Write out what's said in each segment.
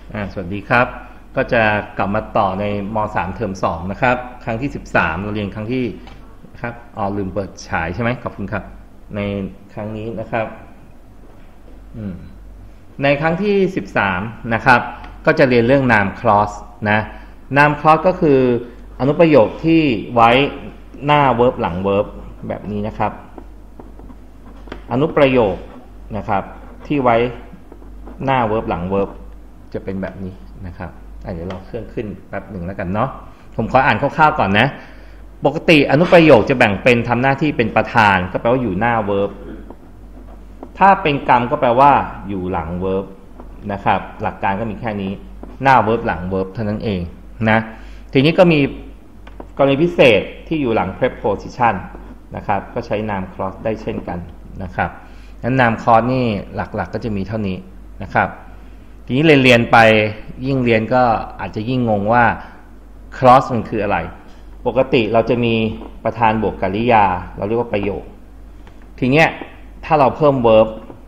สวัสดีครับก็จะกลับมาต่อในม.3 เทอม2นะครับครั้งที่13เราเรียนครั้งที่ครับลืมเปิดฉายใช่ไหมขอบคุณครับในครั้งนี้นะครับในครั้งที่13นะครับก็จะเรียนเรื่องนาม clause นะนาม clause ก็คืออนุประโยคที่ไว้หน้า verb หลัง verb แบบนี้นะครับอนุประโยคนะครับที่ไว้หน้า verb หลัง verb จะเป็นแบบนี้นะครับเดี๋ยวเราเครื่องขึ้นแป๊บหนึ่งแล้วกันเนาะผมขออ่านคร่าวๆก่อนนะปกติอนุประโยคจะแบ่งเป็นทำหน้าที่เป็นประธานก็แปลว่าอยู่หน้า verb ถ้าเป็นกรรมก็แปลว่าอยู่หลัง verb นะครับหลักการก็มีแค่นี้หน้า verb หลัง verb เท่านั้นเองนะทีนี้ก็มีกรณีพิเศษที่อยู่หลัง preposition นะครับก็ใช้นาม clause ได้เช่นกันนะครับนั้นนาม clause นี่หลักๆก็จะมีเท่านี้นะครับทีนี้เรียนไปยิ่งเรียนก็อาจจะยิ่งงงว่า clause มันคืออะไรปกติเราจะมีประธานบวกกริยาเราเรียกว่าประโยคทีเนี้ยถ้าเราเพิ่ม verb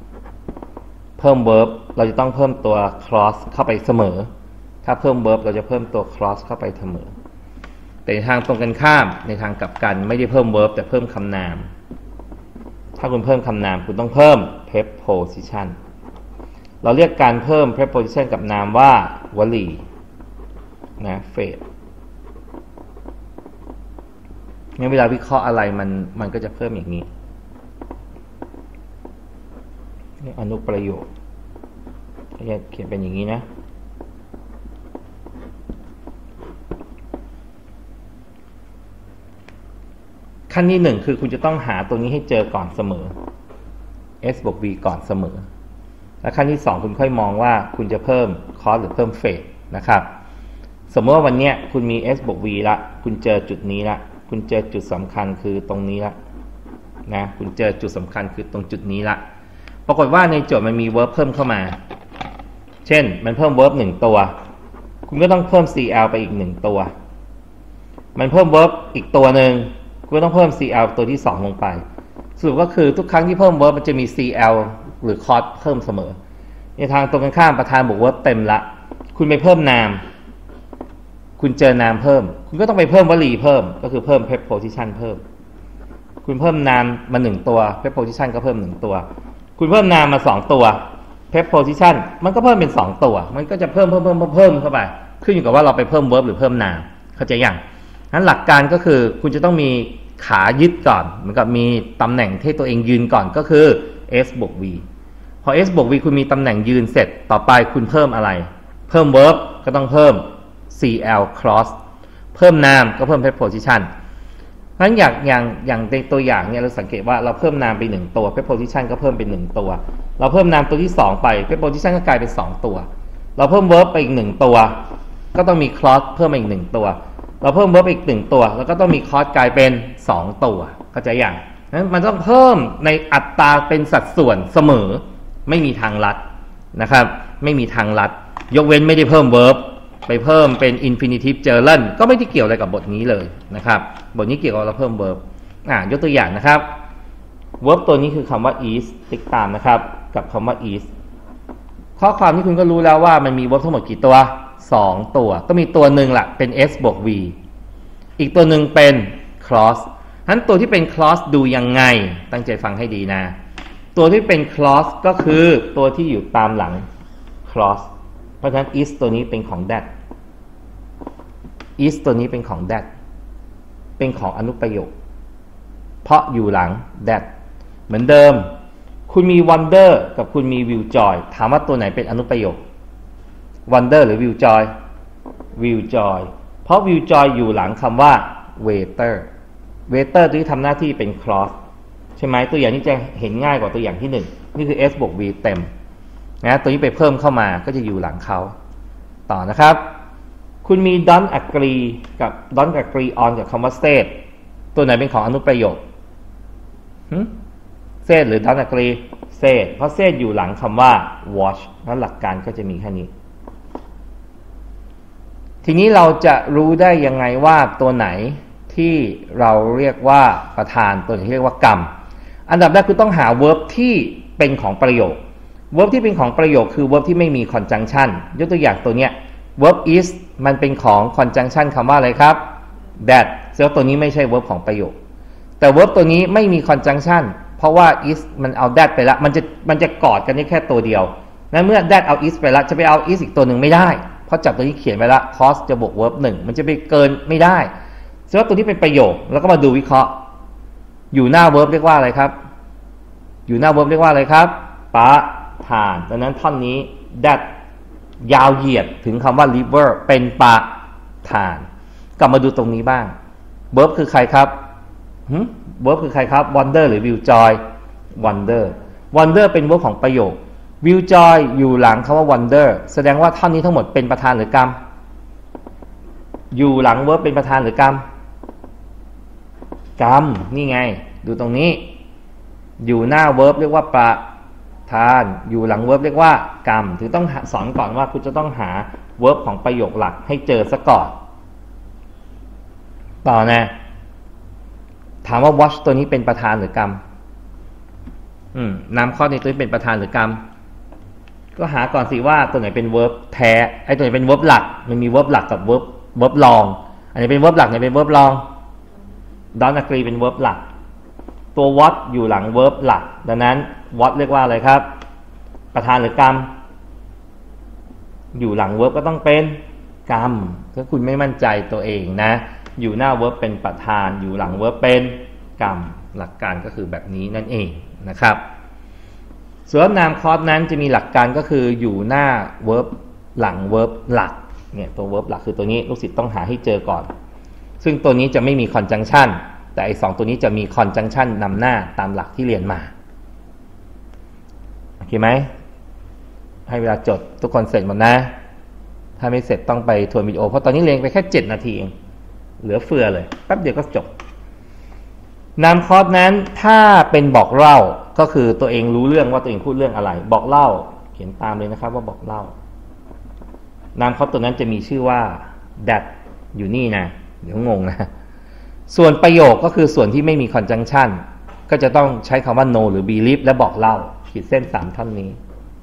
เราจะต้องเพิ่มตัว clause เข้าไปเสมอถ้าเพิ่ม verb เราจะเพิ่มตัว clause เข้าไปเสมอแต่ในทางตรงกันข้ามในทางกลับกันไม่ได้เพิ่ม verb แต่เพิ่มคำนามถ้าคุณเพิ่มคำนามคุณต้องเพิ่ม preposition เราเรียกการเพิ่ม preposition กับนามว่าวลีนะ phrase งั้นเวลาวิเคราะห์อะไรมันก็จะเพิ่มอย่างนี้นี่อนุประโยคจะเขียนเป็นอย่างนี้นะขั้นที่1คือคุณจะต้องหาตัวนี้ให้เจอก่อนเสมอ s บวก v ก่อนเสมอและขั้นที่2คุณค่อยมองว่าคุณจะเพิ่ม clause หรือเพิ่ม phrase นะครับสมมติว่าวันนี้คุณมี s บวก v ละคุณเจอจุดนี้ละคุณเจอจุดสำคัญคือตรงนี้ละนะคุณเจอจุดสำคัญคือตรงจุดนี้ละปรากฏว่าในโจทย์มันมี verb เพิ่มเข้ามาเช่นมันเพิ่ม verb 1ตัวคุณก็ต้องเพิ่ม cl ไปอีก1ตัวมันเพิ่ม verb อีกตัวหนึ่งคุณก็ต้องเพิ่ม cl ตัวที่2ลงไปสรุปก็คือทุกครั้งที่เพิ่ม verb มันจะมี cl หรือ clause เพิ่มเสมอในทางตรงกันข้ามประธานบวก verb เต็มละคุณไปเพิ่มนามคุณเจอนามเพิ่มคุณก็ต้องไปเพิ่มวลีเพิ่มก็คือเพิ่ม preposition เพิ่มคุณเพิ่มนามมา1ตัว preposition ก็เพิ่ม1ตัวคุณเพิ่มนามมา2ตัว preposition มันก็เพิ่มเป็น2ตัวมันก็จะเพิ่มเข้าไปขึ้นอยู่กับว่าเราไปเพิ่ม verb หรือเพิ่มนามเข้าใจยังนั้นหลักการก็คือคุณจะต้องมีขายึดก่อนเหมือนกับมีตำแหน่งที่ตัวเองยืนก่อนก็คือ s บวก v พอ s บวก v คุณมีตำแหน่งยืนเสร็จต่อไปคุณเพิ่มอะไรเพิ่ม verb ก็ต้องเพิ่ม cl clause เพิ่มนามก็เพิ่ม preposition เพราะฉะนั้นอย่างในตัวอย่างเนี่ยเราสังเกตว่าเราเพิ่มนามไป1ตัว preposition ก็เพิ่มเป็น1ตัวเราเพิ่มนามตัวที่2ไป preposition ก็กลายเป็น2ตัวเราเพิ่ม verb ไปอีก1ตัวก็ต้องมี clause เพิ่มมาอีก1ตัวเราเพิ่ม verb อีก1ตัวแล้วก็ต้องมี clause กลายเป็น2ตัวเข้าใจยังนั้นมันต้องเพิ่มในอัตราเป็นสัดส่วนเสมอไม่มีทางลัดนะครับไม่มีทางลัดยกเว้นไม่ได้เพิ่ม verb ไปเพิ่มเป็น infinitive gerund ก็ไม่ได้เกี่ยวอะไรกับบทนี้เลยนะครับบทนี้เกี่ยวกับเราเพิ่ม verb ยกตัวอย่างนะครับ verb ตัวนี้คือคำว่า is ติ๊กตามนะครับกับคำว่า is ข้อความที่คุณก็รู้แล้วว่ามันมี verb ทั้งหมดกี่ตัว2ตัวก็มีตัวหนึ่งละเป็น s บวก v อีกตัวหนึ่งเป็น clause ฉะนั้นตัวที่เป็น clause ดูยังไงตั้งใจฟังให้ดีนะตัวที่เป็น clause ก็คือตัวที่อยู่ตามหลัง clause เพราะฉะนั้น is ตัวนี้เป็นของ that is ตัวนี้เป็นของ that เป็นของอนุประโยคเพราะอยู่หลัง that เหมือนเดิมคุณมี wonder กับคุณมี will joy ถามว่าตัวไหนเป็นอนุประโยค wonder หรือ will joy will joy เพราะ will joy อยู่หลังคำว่า waiter waiter ตัวที่ทำหน้าที่เป็น clause ใช่ไหมตัวอย่างนี้จะเห็นง่ายกว่าตัวอย่างที่1นี่คือ s บวก v เต็มนะตัวนี้ไปเพิ่มเข้ามาก็จะอยู่หลังเขาต่อนะครับคุณมี don't agree กับ don't agree on กับคำว่า said ตัวไหนเป็นของอนุประโยคsaid หรือ don't agree said เพราะ said อยู่หลังคำว่า watch แล้วหลักการก็จะมีแค่นี้ทีนี้เราจะรู้ได้ยังไงว่าตัวไหนที่เราเรียกว่าประธานตัวไหนที่เรียกว่ากรรมอันดับแรกคือต้องหา verb ที่เป็นของประโยค verb ที่เป็นของประโยคคือ verb ที่ไม่มี conjunction ยกตัวอย่างตัวเนี้ย verb is มันเป็นของ conjunction คำว่าอะไรครับ that ซึ่งตัวนี้ไม่ใช่ verb ของประโยคแต่ verb ตัวนี้ไม่มี conjunction เพราะว่า is มันเอา that ไปแล้วมันจะกอดกันได้แค่ตัวเดียวนั้นเมื่อ that เอา is ไปแล้วจะไปเอา is อีกตัวหนึ่งไม่ได้เพราะจับตัวนี้เขียนไว้แล้ว cause จะบวก verb 1มันจะไปเกินไม่ได้ซึ่งตัวนี้เป็นประโยคแล้วก็มาดูวิเคราะห์อยู่หน้า verb เรียกว่าอะไรครับอยู่หน้า verb เรียกว่าอะไรครับประธานดังนั้นท่อนนี้ that ยาวเหยียดถึงคำว่า river เป็นประธานกลับมาดูตรงนี้บ้าง verb คือใครครับverb คือใครครับ wonder หรือ will joy wonder เป็น verb ของประโยค will joy อยู่หลังคำว่า wonder แสดงว่าท่อนนี้ทั้งหมดเป็นประธานหรือกรรมอยู่หลัง verb เป็นประธานหรือกรรมกรรมนี่ไงดูตรงนี้อยู่หน้า verb เรียกว่าประธานอยู่หลัง verb เรียกว่ากรรมถึงต้องสอนก่อนว่าคุณจะต้องหา verb ของประโยคหลักให้เจอซะก่อนต่อนะถามว่า watch ตัวนี้เป็นประธานหรือกรรมนามข้อนี้ตัวนี้เป็นประธานหรือกรรมก็หาก่อนสิว่าตัวไหนเป็น verb แท้ไอ้ตัวไหนเป็น verb หลักมันมี verb หลักกับ verb รองอันนี้เป็น verb หลักไหนเป็น verb รอง don't agree เป็น verb หลักตัว what อยู่หลัง verb หลักดังนั้น what เรียกว่าอะไรครับประธานหรือกรรมอยู่หลัง verb ก็ต้องเป็นกรรมถ้าคุณไม่มั่นใจตัวเองนะอยู่หน้า verb เป็นประธานอยู่หลัง verb เป็นกรรมหลักการก็คือแบบนี้นั่นเองนะครับส่วนนามคอร์สนั้นจะมีหลักการก็คืออยู่หน้า verb หลัง verb หลักเนี่ยตัว verb หลักคือตัวนี้ลูกศิษย์ต้องหาให้เจอก่อนซึ่งตัวนี้จะไม่มี conjunction แต่ไอ้2ตัวนี้จะมี conjunction นำหน้าตามหลักที่เรียนมาโอเคไหมให้เวลาจดทุกคนเสร็จหมดนะถ้าไม่เสร็จต้องไปทวนวิดีโอเพราะตอนนี้เรียนไปแค่7นาทีเองเหลือเฟือเลยแป๊บเดียวก็จบนามคอร์สนั้นถ้าเป็นบอกเล่าก็คือตัวเองรู้เรื่องว่าตัวเองพูดเรื่องอะไรบอกเล่าเขียนตามเลยนะครับว่าบอกเล่านามคอร์สตัวนั้นจะมีชื่อว่า that อยู่นี่นะเดี๋ยวงงนะส่วนประโยคก็คือส่วนที่ไม่มี conjunction ก็จะต้องใช้คำว่า no หรือ believe และบอกเล่าขีดเส้น3ท่อนนี้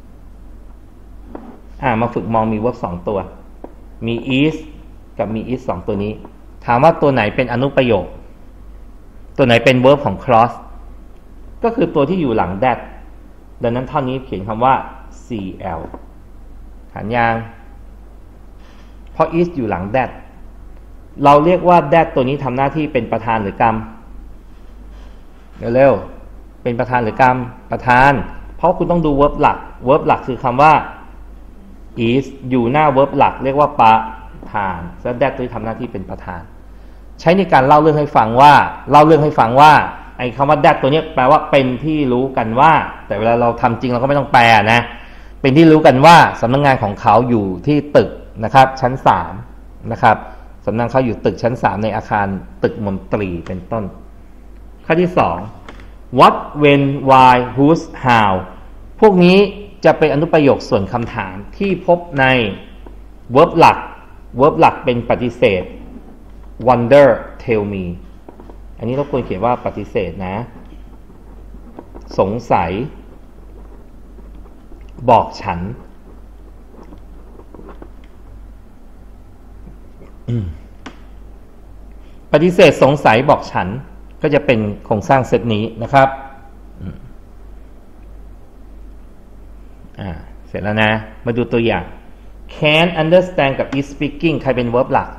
มาฝึกมองมี verb 2ตัวมี is กับมี is 2ตัวนี้ถามว่าตัวไหนเป็นอนุประโยคตัวไหนเป็น verb ของ clause ก็คือตัวที่อยู่หลัง that ดังนั้นท่อนนี้เขียนคำว่า cl ฐานยางเพราะ is อยู่หลัง that เราเรียกว่า that ตัวนี้ทำหน้าที่เป็นประธานหรือกรรมเร็วๆเป็นประธานหรือกรรมประธานเพราะคุณต้องดู verb หลัก verb หลักคือคำว่า is อยู่หน้า verb หลักเรียกว่าประธานและ that ตัวนี้ทำหน้าที่เป็นประธานใช้ในการเล่าเรื่องให้ฟังว่าไอ้คำว่า that ตัวนี้แปลว่าเป็นที่รู้กันว่าแต่เวลาเราทำจริงเราก็ไม่ต้องแปลนะเป็นที่รู้กันว่าสำนักงานของเขาอยู่ที่ตึกนะครับชั้น3นะครับสำนักเขาอยู่ตึกชั้น3ในอาคารตึกมนตรีเป็นต้นข้อที่2 what when why whose how พวกนี้จะเป็นอนุประโยคส่วนคำถามที่พบใน verb หลักเป็นปฏิเสธ wonder tell me อันนี้เราควรเขียนว่าปฏิเสธนะสงสัยบอกฉันปฏิเสธสงสัยบอกฉันก็จะเป็นโครงสร้างเซตนี้นะครับเสร็จแล้วนะมาดูตัวอย่าง can understand กับ is speaking ใครเป็น verb หลัก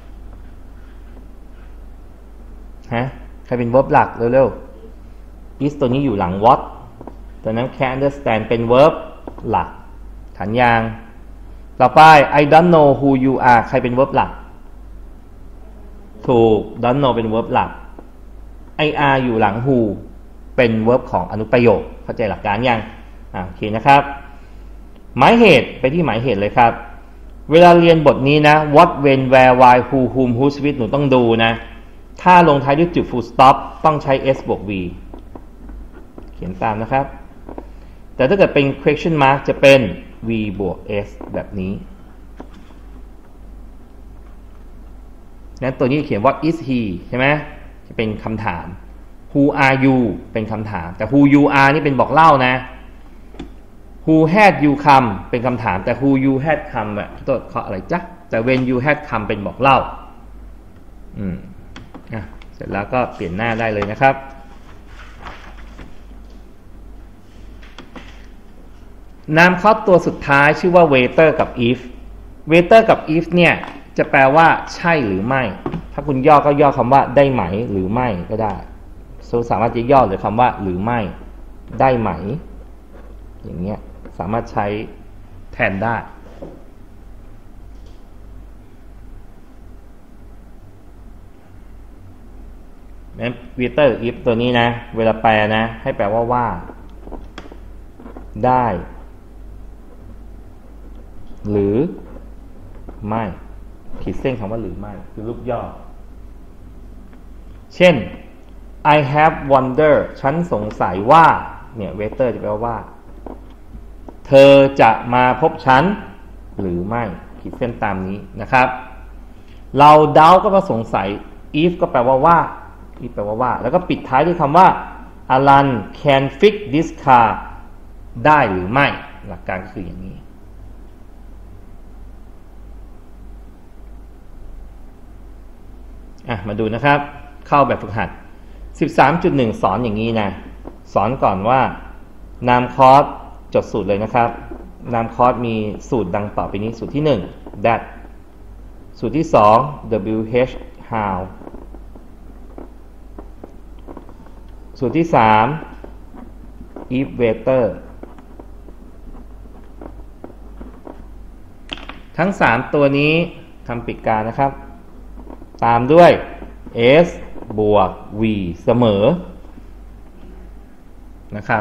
ใครเป็น verb หลักเร็วๆ is ตัวนี้อยู่หลัง what ตัวนั้น can understand เป็น verb หลักฐานยางต่อไป I don't know who you are ใครเป็น verb หลักถูก don't know เป็น verb หลัก I are อยู่หลัง who เป็น verb ของอนุประโยคเข้าใจหลักการยังโอเคนะครับหมายเหตุไปที่หมายเหตุเลยครับเวลาเรียนบทนี้นะ what when where why who whom whose which หนูต้องดูนะถ้าลงท้ายด้วยจุด full stop ต้องใช้ s บวก v เขียนตามนะครับแต่ถ้าเกิดเป็น question mark จะเป็น v บวก s แบบนี้งั้นตัวนี้เขียนว่า is he ใช่ไหมจะเป็นคำถาม who are you เป็นคำถามแต่ who you are นี่เป็นบอกเล่านะ who had you come เป็นคำถามแต่ who you had come อะตัวข้ออะไรจ๊ะแต่ when you had come เป็นบอกเล่าเสร็จแล้วก็เปลี่ยนหน้าได้เลยนะครับนามคอสตัวสุดท้ายชื่อว่า waiter กับ if waiter กับ if เนี่ยจะแปลว่าใช่หรือไม่ถ้าคุณย่อก็ย่อคำว่าได้ไหมหรือไม่ก็ได้สามารถจะย่อหรือคำว่าหรือไม่ได้ไหมอย่างเงี้ยสามารถใช้แทนได้นั้น waiter if ตัวนี้นะเวลาแปลนะให้แปลว่าได้หรือไม่ขีดเส้นคำว่าหรือไม่คือรูปย่อเช่น I have wonder ฉันสงสัยว่าเนี่ย waiter จะแปลว่าเธอจะมาพบฉันหรือไม่ขีดเส้นตามนี้นะครับเรา doubt ก็แปลว่าสงสัย if ก็แปลว่าif แปลว่าแล้วก็ปิดท้ายด้วยคำว่า Alan can fix this car ได้หรือไม่หลักการก็คืออย่างนี้มาดูนะครับเข้าแบบฝึกหัด 13.1 สอนอย่างนี้นะสอนก่อนว่านามคอร์สจดสูตรเลยนะครับนามคอร์สมีสูตรดังต่อไปนี้สูตรที่1 that สูตรที่2 wh how สูตรที่3 if waiter ทั้ง3ตัวนี้ทำปิดการนะครับตามด้วย s บวก v เสมอนะครับ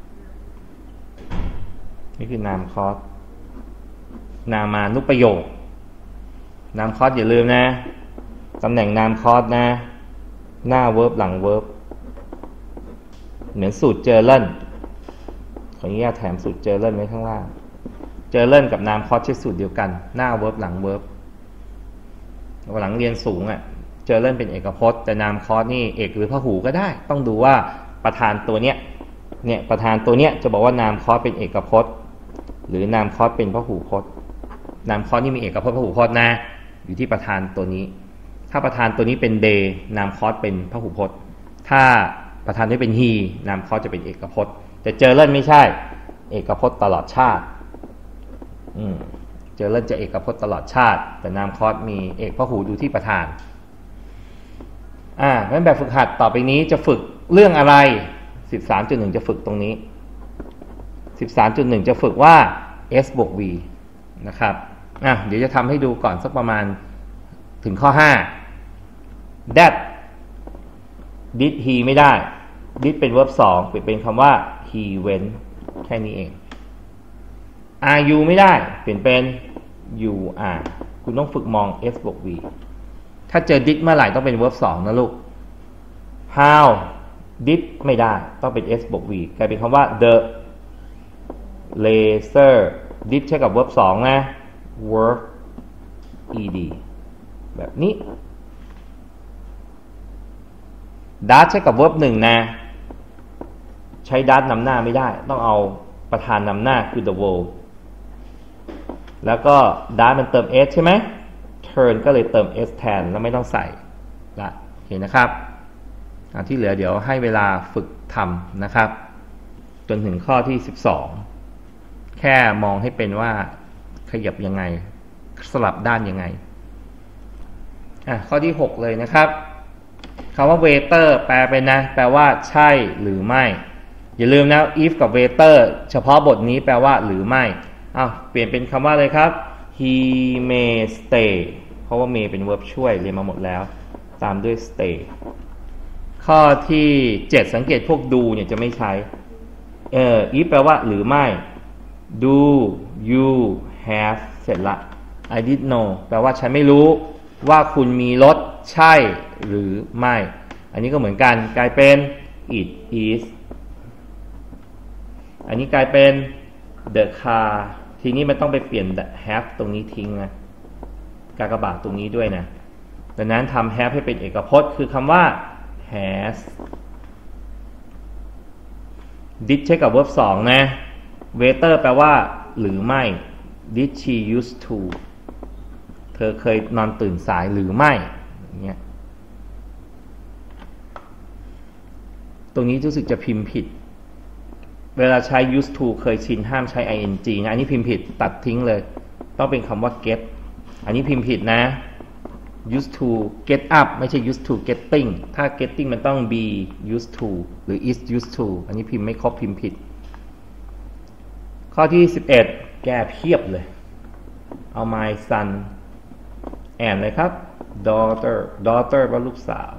นี่คือนามคอร์สนามานุประโยคนามคอร์สอย่าลืมนะตำแหน่งนามคอร์สนะหน้า verb หลัง verb เหมือนสูตรเจอเล่นขออนุญาตแถมสูตรเจอเล่นไว้ข้างล่างเจอเล่นกับนามคอร์สใช้สูตรเดียวกันหน้า verb หลัง verb หลังเรียนสูงเจอเล่นเป็นเอกพจน์แต่นามคอร์สนี่เอกหรือพหูก็ได้ต้องดูว่าประธานตัวเนี้ยประธานตัวเนี้ยจะบอกว่านามคอร์สเป็นเอกพจน์หรือนามคอร์สเป็นพหูพจน์นามคอร์สนี่มีเอกพจน์พหูพจน์นะอยู่ที่ประธานตัวนี้ถ้าประธานตัวนี้เป็น they นามคอร์สเป็นพหูพจน์ถ้าประธานนี้เป็น he นามคอร์สจะเป็นเอกพจน์แต่เจอเล่นไม่ใช่เอกพจน์ตลอดชาติเจอเล่นจะเอกพจน์ตลอดชาติแต่นามคอร์สมีเอกพหูดูที่ประธานงั้นแบบฝึกหัดต่อไปนี้จะฝึกเรื่องอะไร 13.1 จะฝึกตรงนี้ 13.1 จะฝึกว่า s บวก v นะครับเดี๋ยวจะทำให้ดูก่อนสักประมาณถึงข้อ 5 that did he ไม่ได้ did เป็น verb 2เปลี่ยนเป็นคำว่า he went แค่นี้เอง are you ไม่ได้เปลี่ยนเป็น you are คุณต้องฝึกมอง s บวก v ถ้าเจอ did เมื่อไหร่ต้องเป็น verb 2นะลูก how did ไม่ได้ต้องเป็น s บวก v กลายเป็นคำว่า the laser did ใช้กับ verb 2นะ work ed แบบนี้ does ใช้กับ verb 1นะใช้ does นำหน้าไม่ได้ต้องเอาประธานนำหน้าคือ the world แล้วก็ does มันเติม s ใช่ไหมturn ก็เลยเติม s แทนแล้วไม่ต้องใส่ละเห็นนะครับที่เหลือเดี๋ยวให้เวลาฝึกทำนะครับจนถึงข้อที่12แค่มองให้เป็นว่าขยับยังไงสลับด้านยังไงข้อที่6เลยนะครับคำว่า waiter แปลเป็นนะแปลว่าใช่หรือไม่อย่าลืมนะ if กับ waiter เฉพาะบทนี้แปลว่าหรือไม่เปลี่ยนเป็นคำว่าเลยครับ he may stay เพราะว่า may เป็น verb ช่วยเรียนมาหมดแล้วตามด้วย stay ข้อที่7สังเกตพวก do เนี่ยจะไม่ใช้if แปลว่าหรือไม่ do you have เสร็จละ I didn't know แปลว่าฉันไม่รู้ว่าคุณมีรถใช่หรือไม่อันนี้ก็เหมือนกันกลายเป็น it is อันนี้กลายเป็น the car ทีนี้มันต้องไปเปลี่ยน have ตรงนี้ทิ้งนะกากบาทตรงนี้ด้วยนะดังนั้นทำ have ให้เป็นเอกพจน์คือคำว่า has did ใช้กับ verb 2นะ waiter แปลว่าหรือไม่ did she used to เธอเคยนอนตื่นสายหรือไม่อย่างเงี้ยตรงนี้รู้สึกจะพิมพ์ผิดเวลาใช้ used to เคยชินห้ามใช้ ing นะอันนี้พิมพ์ผิดตัดทิ้งเลยต้องเป็นคำว่า get อันนี้พิมพ์ผิดนะ used to get up ไม่ใช่ used to getting ถ้า getting มันต้อง be used to หรือ is used to อันนี้พิมพ์ไม่ครบพิมพ์ผิดข้อที่11แก้เพียบเลยเอา my son and เลยครับ daughter ว่าลูกสาว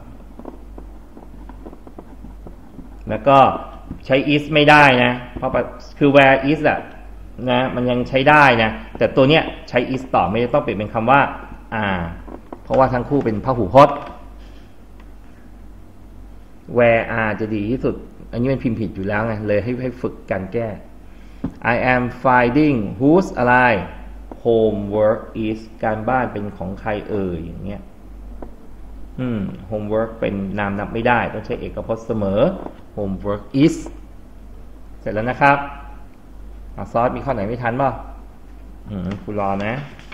แล้วก็ใช้ is ไม่ได้นะเพราะคือ where is อะนะมันยังใช้ได้นะแต่ตัวเนี้ยใช้ is ต่อไม่ต้องเปลี่ยนเป็นคำว่าเพราะว่าทั้งคู่เป็นพหูพจน์ where are จะดีที่สุดอันนี้มันพิมพ์ผิดอยู่แล้วไงเลยให้ฝึกการแก้ I am finding whose อะไร homework is การบ้านเป็นของใครอย่างเงี้ยhomework เป็นนามนับไม่ได้ต้องใช้เอกพจน์เสมอ homework is เสร็จแล้วนะครับซอสมีข้อไหนไม่ทันป่ะคุณรอนะ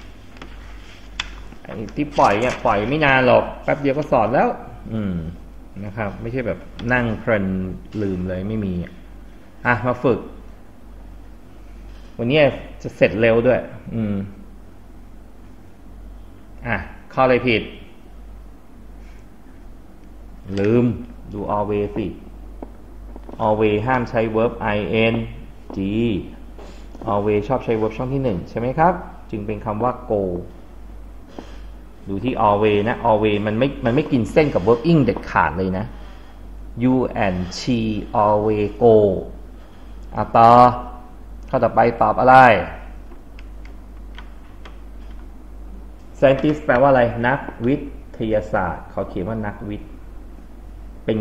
ไอ้ที่ปล่อยเนี่ยปล่อยไม่นานหรอกแป๊บเดียวก็สอนแล้วนะครับไม่ใช่แบบนั่งเพลินลืมเลยไม่มีมาฝึกวันนี้จะเสร็จเร็วด้วยข้ออะไรผิดลืมดู always สิ always ห้ามใช้ verb ing always ชอบใช้ verb ช่องที่1ใช่ไหมครับจึงเป็นคำว่า go ดูที่ always นะ always มันไม่กินเส้นกับ verb ing เด็ดขาดเลยนะ you and she always go ต่อข้อต่อไปตอบอะไร scientist แปลว่าอะไรนักวิทยาศาสตร์เขาเขียนว่านักวิทย์เป็น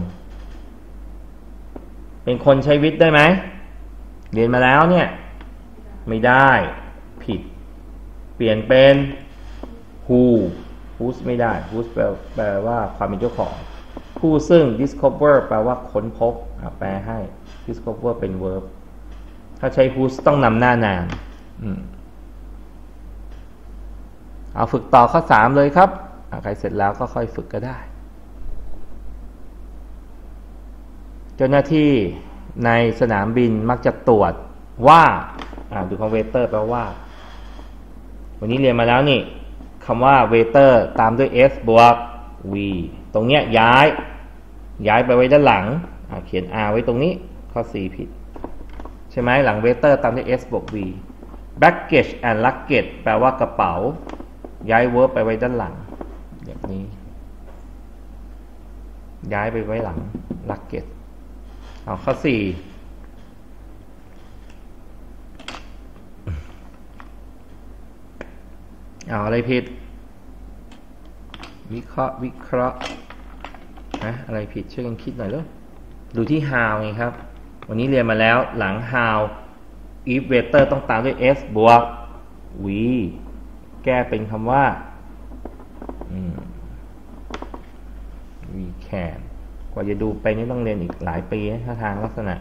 คนใช้วิทย์ได้ไหมเรียนมาแล้วเนี่ยไม่ได้ผิดเปลี่ยนเป็น whose ไม่ได้ whose แปลว่าความเป็นเจ้าของผู้ซึ่ง discover แปลว่าค้นพบแปลให้ discover เป็น verb ถ้าใช้ whose ต้องนำหน้านามเอาฝึกต่อข้อ3เลยครับใครเสร็จแล้วก็ค่อยฝึกก็ได้เจ้าหน้าที่ในสนามบินมักจะตรวจว่าดูคำ waiter แปลว่าวันนี้เรียนมาแล้วนี่คำว่า waiter ตามด้วย s บวก v ตรงเนี้ยย้ายไปไว้ด้านหลังเขียน r ไว้ตรงนี้ข้อ 4 ผิดใช่ไหมหลัง waiter ตามด้วย s บวก v baggage and luggage แปลว่ากระเป๋าย้าย verb ไปไว้ด้านหลังแบบนี้ย้ายไปไว้หลัง luggage ข้อ 4อะไรผิดวิเคราะห์อะไรผิดช่วยกันคิดหน่อยเลยดูที่ how ไงครับวันนี้เรียนมาแล้วหลัง how if waiter ต้องตามด้วย s บวก v แก้เป็นคำว่าwe can กว่าจะดูไปนี่ต้องเรียนอีกหลายปีถ้าทางลักษณะ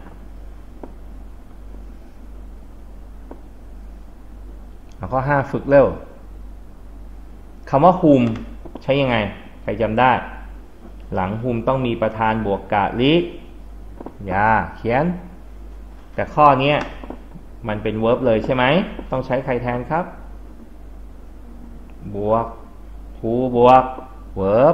ข้อ 5 ฝึกเร็วคำว่า whom ใช้ยังไงใครจำได้หลัง whom ต้องมีประธานบวกกะลิเขียนแต่ข้อนี้มันเป็น verb เลยใช่ไหมต้องใช้ใครแทนครับบวก who บวก verb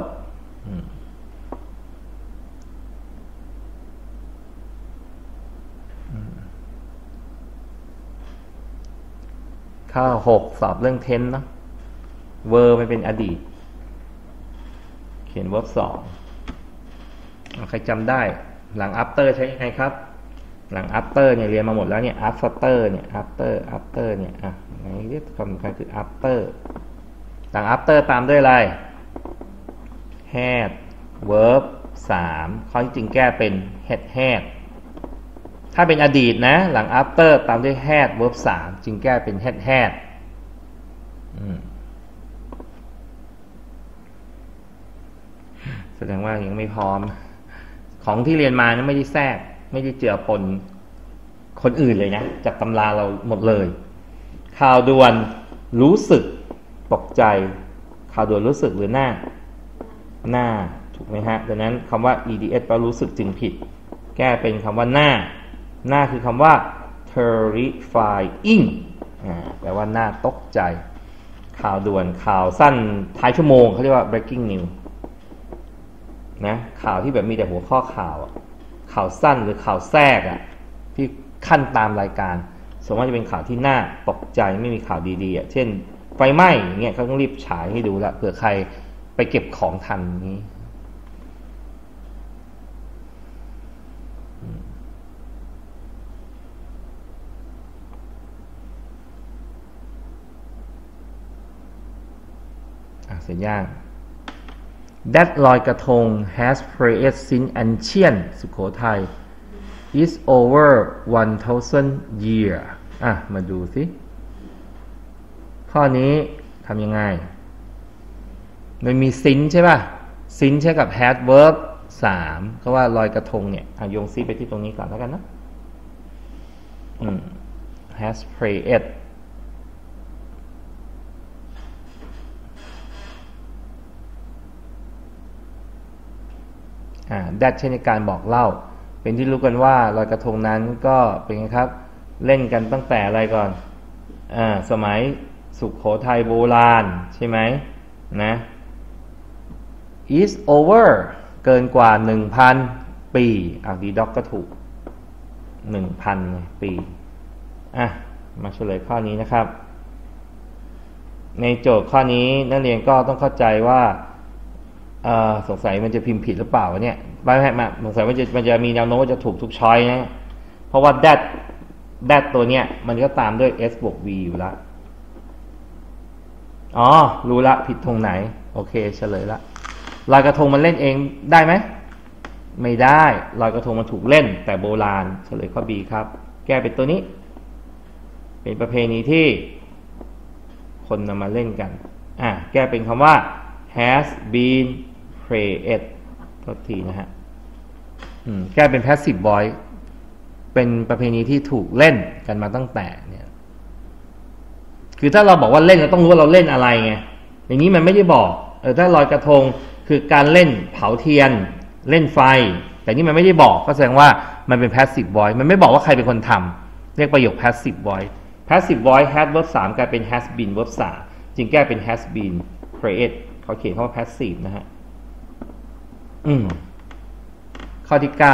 ข้อ 6 สอบเรื่อง tense เนาะ verb มันเป็นอดีตเขียน verb 2ใครจำได้หลัง after ใช้ยังไงครับหลัง after เนี่ยเรียนมาหมดแล้วเนี่ย after เนี่ย after เนี่ยไหนเรียกคำสำคัญคือ after หลัง after ตามด้วยอะไร had verb 3ข้อที่จริงแก้เป็น had ถ้าเป็นอดีตนะหลัง after ตามด้วย had verb 3จึงแก้เป็น had แสดงว่ายังไม่พร้อมของที่เรียนมานั้นไม่ได้แทรกไม่ได้เจือปนคนอื่นเลยนะจากตำราเราหมดเลยข่าวด่วนรู้สึกตกใจข่าวด่วนรู้สึกหรือหน้าถูกไหมฮะดังนั้นคำว่า eds แปลรู้สึกจึงผิดแก้เป็นคำว่าหน้าคือคำว่า terrifying แปลว่าหน้าตกใจข่าวด่วนข่าวสั้นท้ายชั่วโมงเขาเรียกว่า breaking news นะข่าวที่แบบมีแต่หัวข้อข่าวข่าวสั้นหรือข่าวแทรกที่ขั้นตามรายการส่วนมากจะเป็นข่าวที่น่าตกใจไม่มีข่าวดีๆเช่นไฟไหม้อย่างเงี้ยเขาต้องรีบฉายให้ดูละเผื่อใครไปเก็บของทันนี้เสร็จย่าง That ลอยกระทง has prayed since ancient สุโขทัย is over 1,000 year มาดูสิข้อนี้ทำยังไงมันมี since ใช่ป่ะ since ใช้กับ has verb 3ก็ว่าลอยกระทงเนี่ยโยงซีไปที่ตรงนี้ก่อนแล้วกันนะhas prayed that ใช้ในการบอกเล่าเป็นที่รู้กันว่าลอยกระทงนั้นก็เป็นไงครับเล่นกันตั้งแต่อะไรก่อนสมัยสุโขทัยโบราณใช่ไหมนะ is over เกินกว่า 1,000 ปีดีด็อกก็ถูก 1,000 ปีมาเฉลยข้อนี้นะครับในโจทย์ข้อนี้นักเรียนก็ต้องเข้าใจว่าสงสัยมันจะพิมพ์ผิดหรือเปล่าเนี่ยไม่สงสัยมันจะมีแนวโน้มว่าจะถูกทุกช้อยนะเพราะว่า that ตัวเนี้ยมันก็ตามด้วย s บวก v อยู่แล้วรู้ละผิดตรงไหนโอเคเฉลยละลอยกระทงมันเล่นเองได้ไหมไม่ได้ลอยกระทงมันถูกเล่นแต่โบราณเฉลยข้อ b ครับแก้เป็นตัวนี้เป็นประเพณีที่คนนำมาเล่นกันแก้เป็นคำว่า has been played โทษทีนะฮะแก้เป็น passive voice เป็นประเพณีที่ถูกเล่นกันมาตั้งแต่เนี่ยคือถ้าเราบอกว่าเล่นเราต้องรู้ว่าเราเล่นอะไรไงอย่างนี้มันไม่ได้บอกถ้าลอยกระทงคือการเล่นเผาเทียนเล่นไฟแต่นี่มันไม่ได้บอกก็แสดงว่ามันเป็น passive voice มันไม่บอกว่าใครเป็นคนทำเรียกประโยค passive voice passive voice has verb 3กลายเป็น has been verb 3จึงแก้เป็น has been playedเขาเขียนคำว่า passive นะฮะข้อที่ 9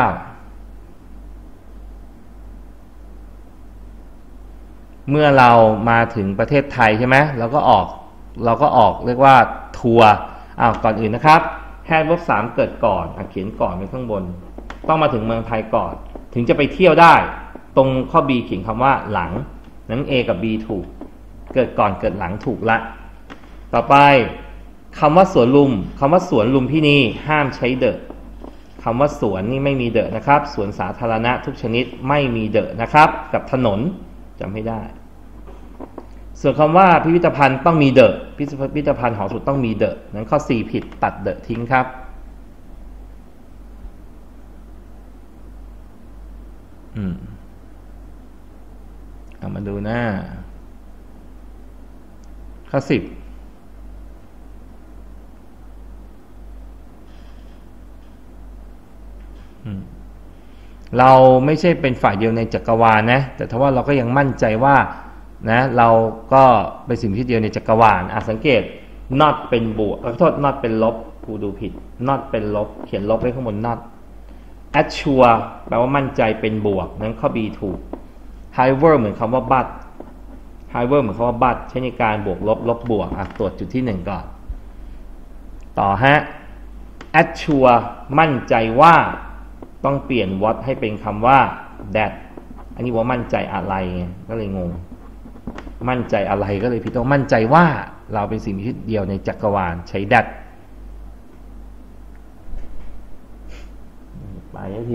เมื่อเรามาถึงประเทศไทยใช่ไหมเราก็ออกเรียกว่าทัวร์ก่อนอื่นนะครับ has verb 3เกิดก่อนเขียนก่อนไปข้างบนต้องมาถึงเมืองไทยก่อนถึงจะไปเที่ยวได้ตรงข้อ B เขียนคำว่าหลังนั้น A กับ B ถูกเกิดก่อนเกิดหลังถูกละต่อไปคำว่าสวนลุมพินีห้ามใช้เดอะคำว่าสวนนี่ไม่มีเดอะนะครับสวนสาธารณะทุกชนิดไม่มีเดอะนะครับกับถนนจำให้ได้ส่วนคำว่าพิพิธภัณฑ์ต้องมีเดอะพิพิธภัณฑ์หอสมุดต้องมีเดอะนั้นข้อ 4 ผิดตัดเดอะทิ้งครับเอามาดูหน้าข้อ 10เราไม่ใช่เป็นฝ่ายเดียวในจักรวาลนะแต่ถ้าว่าเราก็ยังมั่นใจว่านะเราก็เป็นสิ่งที่เดียวในจักรวาลสังเกต not เป็นบวกโทษ not เป็นลบครูดูผิด not เป็นลบเขียนลบไว้ข้างบน not assure แปลว่ามั่นใจเป็นบวกนั้นข้อ B ถูก however เหมือนคำว่า but however เหมือนคำว่า but ใช้ในการบวกลบบวกตรวจจุดที่1ก่อนต่อฮะ assure มั่นใจว่าต้องเปลี่ยน what ให้เป็นคำว่า that อันนี้ว่ามั่นใจอะไรก็เลยงงมั่นใจอะไรก็เลยผิดต้องมั่นใจว่าเราเป็นสิ่งมีชีวิตเดียวในจักรวาลใช้ that ไปที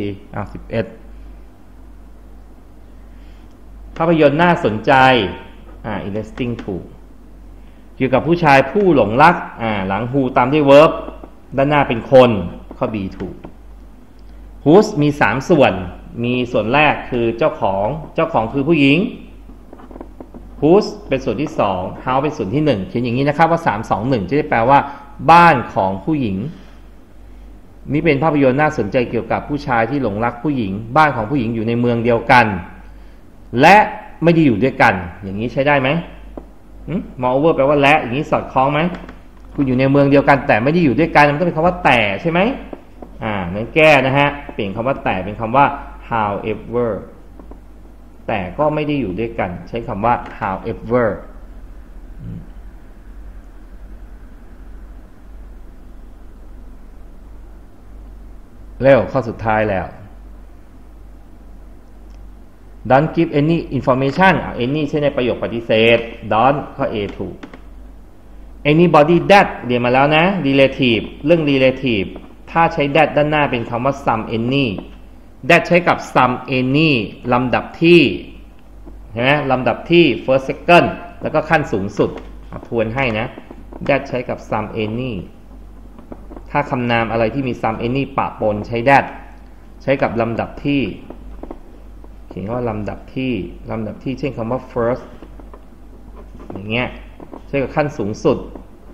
11ภาพยนตร์น่าสนใจinteresting ถูกเกี่ยวกับผู้ชายผู้หลงรักหลัง who ตามด้วย verb ด้านหน้าเป็นคนข้อ B ถูก whose มี3ส่วนมีส่วนแรกคือเจ้าของคือผู้หญิง whose เป็นส่วนที่2 house เป็นส่วนที่1เขียนอย่างนี้นะครับว่า3 2 1จะได้แปลว่าบ้านของผู้หญิงนี่เป็นภาพยนตร์น่าสนใจเกี่ยวกับผู้ชายที่หลงรักผู้หญิงบ้านของผู้หญิงอยู่ในเมืองเดียวกันและไม่ได้อยู่ด้วยกันอย่างนี้ใช้ได้ไหมmoreover แปลว่าและอย่างนี้สอดคล้องไหมคุณอยู่ในเมืองเดียวกันแต่ไม่ได้อยู่ด้วยกันมันต้องเป็นคำว่าแต่ใช่ไหมนั้นแก้นะฮะเปลี่ยนคำว่าแต่เป็นคำว่า however แต่ก็ไม่ได้อยู่ด้วยกันใช้คำว่า howeverเร็วข้อสุดท้ายแล้ว don't give any information any ใช้ในประโยคปฏิเสธ don't ข้อ A ถูก anybody that เรียนมาแล้วนะ relative เรื่อง relative ถ้าใช้ that ด้านหน้าเป็นคำว่า some any that ใช้กับ some any ลำดับที่เห็นไหมลำดับที่ first second แล้วก็ขั้นสูงสุดทวนให้นะ that ใช้กับ some anyถ้าคำนามอะไรที่มี some any ปะปนใช้ that ใช้กับลำดับที่เขียนว่าลำดับที่เช่นคำว่า first อย่างเงี้ยใช้กับขั้นสูงสุด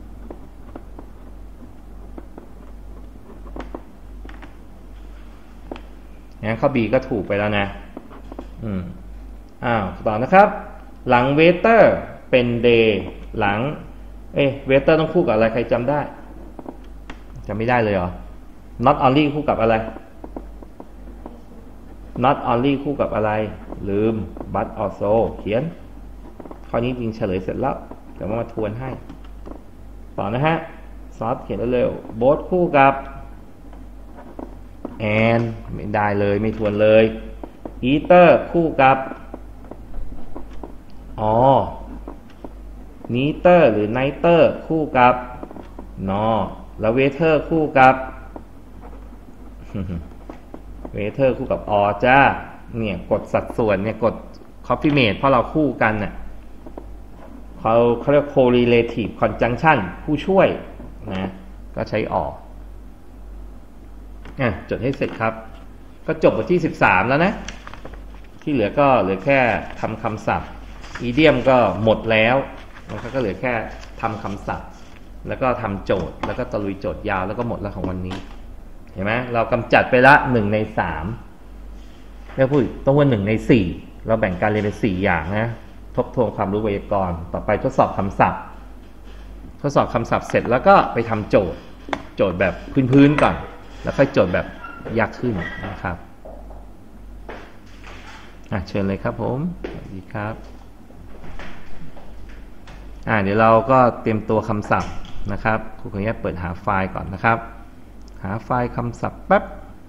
งั้นข้อ B ก็ถูกไปแล้วนะต่อนะครับหลัง waiter เป็น day หลังwaiter ต้องคู่กับอะไรใครจำได้จำไม่ได้เลยเหรอ not only คู่กับอะไร not only คู่กับอะไรลืม but also เขียนข้อนี้จริงเฉลยเสร็จแล้วแต่ว่ามาทวนให้ต่อนะฮะซอสเขียนเร็วๆ both คู่กับ and ไม่ได้เลยไม่ทวนเลย eater คู่กับneater หรือ nighter คู่กับ no แล้ว waiter คู่กับ waiter คู่กับ จ้าเนี่ยกดสัดส่วนเนี่ยกด confirmate เพราะเราคู่กันน่ะเขาเรียก correlative conjunction ผู้ช่วยนะก็ใช้จดให้เสร็จครับก็จบบทที่13แล้วนะที่เหลือก็เหลือแค่ทำคำศัพท์ idiom ก็หมดแล้วนะครับก็เหลือแค่ทำคำศัพท์แล้วก็ทำโจทย์แล้วก็ตะลุยโจทย์ยาวแล้วก็หมดแล้วของวันนี้เห็นไหมเรากำจัดไปละ1 ใน 3แล้วพูดต้องว่า1 ใน 4เราแบ่งการเรียนเป็น4อย่างนะทบทวนความรู้ไวยากรณ์ต่อไปทดสอบคำศัพท์เสร็จแล้วก็ไปทำโจทย์แบบพื้นๆก่อนแล้วค่อยโจทย์แบบยากขึ้นนะครับเชิญเลยครับผมสวัสดีครับเดี๋ยวเราก็เตรียมตัวคำศัพท์นะครับครูขออนุญาตเปิดหาไฟล์ก่อนนะครับหาไฟล์คำศัพท์แป๊บ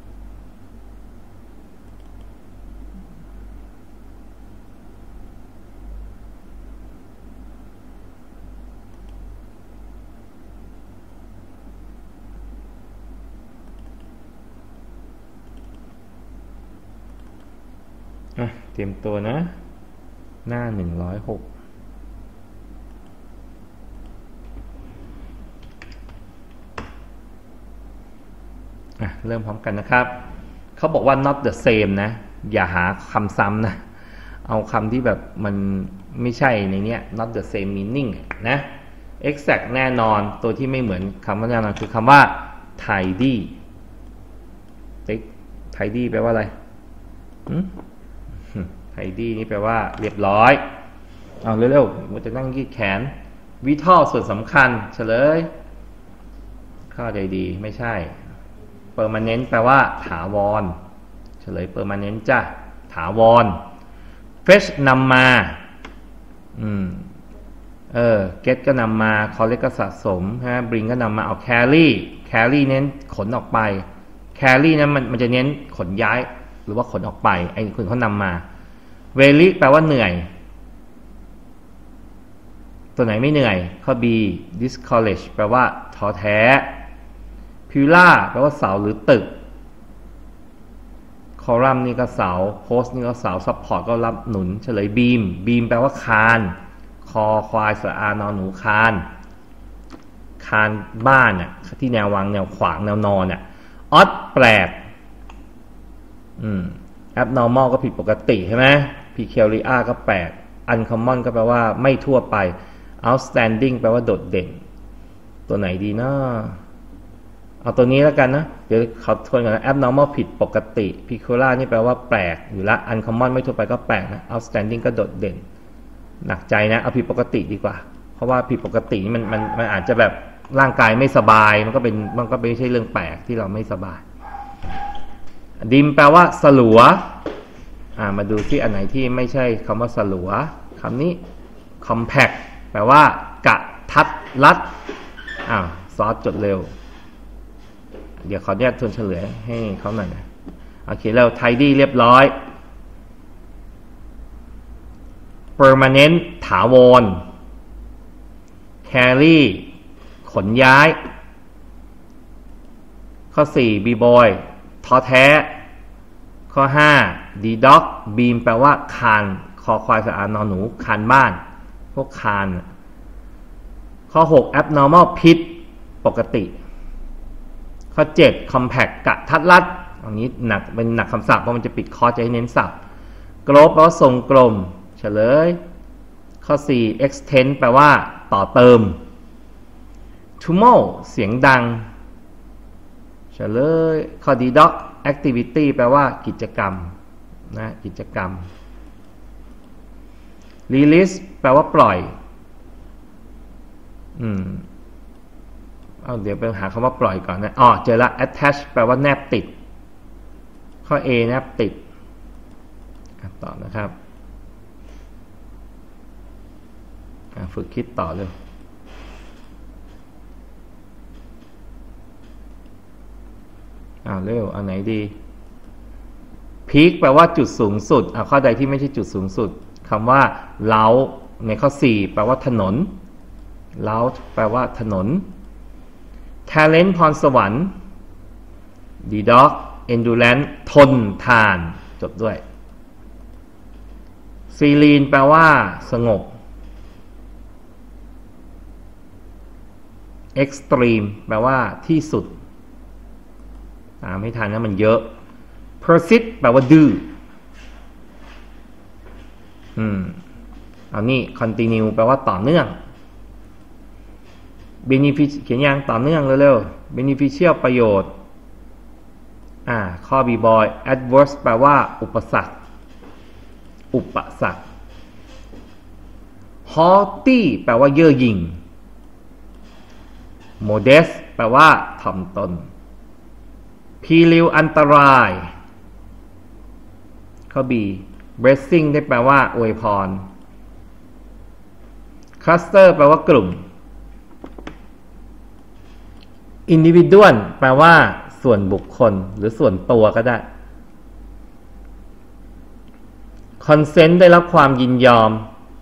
เตรียมตัวนะหน้า106เริ่มพร้อมกันนะครับเขาบอกว่า not the same นะอย่าหาคำซ้ำนะเอาคำที่แบบมันไม่ใช่ในเนี้ย not the same meaning นะ exact แน่นอนตัวที่ไม่เหมือนคำว่าแน่นอนคือคำว่า tidy tidy แปลว่าอะไรtidy นี่แปลว่าเรียบร้อยเอาเร็วๆมันจะนั่งยืดแขน vital ส่วนสำคัญเฉลยข้อใดดีไม่ใช่ permanent แปลว่าถาวรเฉลย permanent จ้ะถาวร fetch นำมาget ก็นำมา collect ก็สะสมฮะ bring ก็นำมาเอา carry เน้นขนออกไป carry นั้นมันจะเน้นขนย้ายหรือว่าขนออกไปไอ้คนเขานำมา very แปลว่าเหนื่อยตัวไหนไม่เหนื่อยข้อ B discourage แปลว่าท้อแท้pillar แปลว่าเสาหรือตึก column นี่ก็เสา post นี่ก็เสา support ก็รับหนุนเฉลย beam แปลว่าคานคอควายสระอานอนหนูคานบ้านน่ะที่แนววางแนวขวางแนวนอนน่ะ odd แปลก abnormal ก็ผิดปกติใช่ไหม peculiar ก็แปลก uncommon ก็แปลว่าไม่ทั่วไป outstanding แปลว่าโดดเด่นตัวไหนดีนะเอาตัวนี้แล้วกันนะเดี๋ยวขอทวนก่อนนะ abnormal ผิดปกติ peculiar นี่แปลว่าแปลกอยู่ละ uncommon ไม่ทั่วไปก็แปลกนะ outstanding ก็โดดเด่นหนักใจนะเอาผิดปกติดีกว่าเพราะว่าผิดปกติมันอาจจะแบบร่างกายไม่สบายมันก็ไม่ใช่เรื่องแปลกที่เราไม่สบายดิมแปลว่าสลัวมาดูที่อันไหนที่ไม่ใช่คำว่าสลัวคำนี้ compact แปลว่ากะทัดรัดซอสจดเร็วเดี๋ยวขออนุญาตทวนเฉลยให้เขาหน่อยนะโอเคแล้ว tidy เรียบร้อย permanent ถาวร carry ขนย้ายข้อ4 b-boy ท้อแท้ข้อ5 d-dog beam แปลว่าคานคอควายสระอานอนหนูคานบ้านพวกคานข้อ6 abnormal ผิดปกติข้อ7 compact กะทัดรัดอันนี้เป็นหนักคำศัพท์เพราะมันจะปิดคอจะให้เน้นศัพท์ globe แปลว่าทรงกลมเฉลยข้อ4 extend แปลว่าต่อเติม tumult เสียงดังเฉลยข้อ d-dog activity แปลว่ากิจกรรมนะกิจกรรม release แปลว่าปล่อยเดี๋ยวไปหาคำว่าปล่อยก่อนนะเจอละ attach แปลว่าแนบติดข้อ A แนบติดต่อนะครับฝึกคิดต่อเลยเร็วอันไหนดี peak แปลว่าจุดสูงสุดข้อใดที่ไม่ใช่จุดสูงสุดคำว่าเล้าในข้อ4แปลว่าถนนเล้าแปลว่าถนน talent พรสวรรค์ d-dog endurance ทนทานจบด้วย serene แปลว่าสงบ extreme แปลว่าที่สุดไม่ทันนะมันเยอะ persist แปลว่าดื้อเอานี่ continue แปลว่าต่อเนื่อง beneficial เขียนยังต่อเนื่องเร็วๆ beneficial ประโยชน์ข้อ b-boy adverse แปลว่าอุปสรรค haughty แปลว่าเย่อหยิ่ง modest แปลว่าถ่อมตนพีริวอันตรายข้อ B blessing ได้แปลว่าอวยพร cluster แปลว่ากลุ่ม individual แปลว่าส่วนบุคคลหรือส่วนตัวก็ได้ consent ได้รับความยินยอม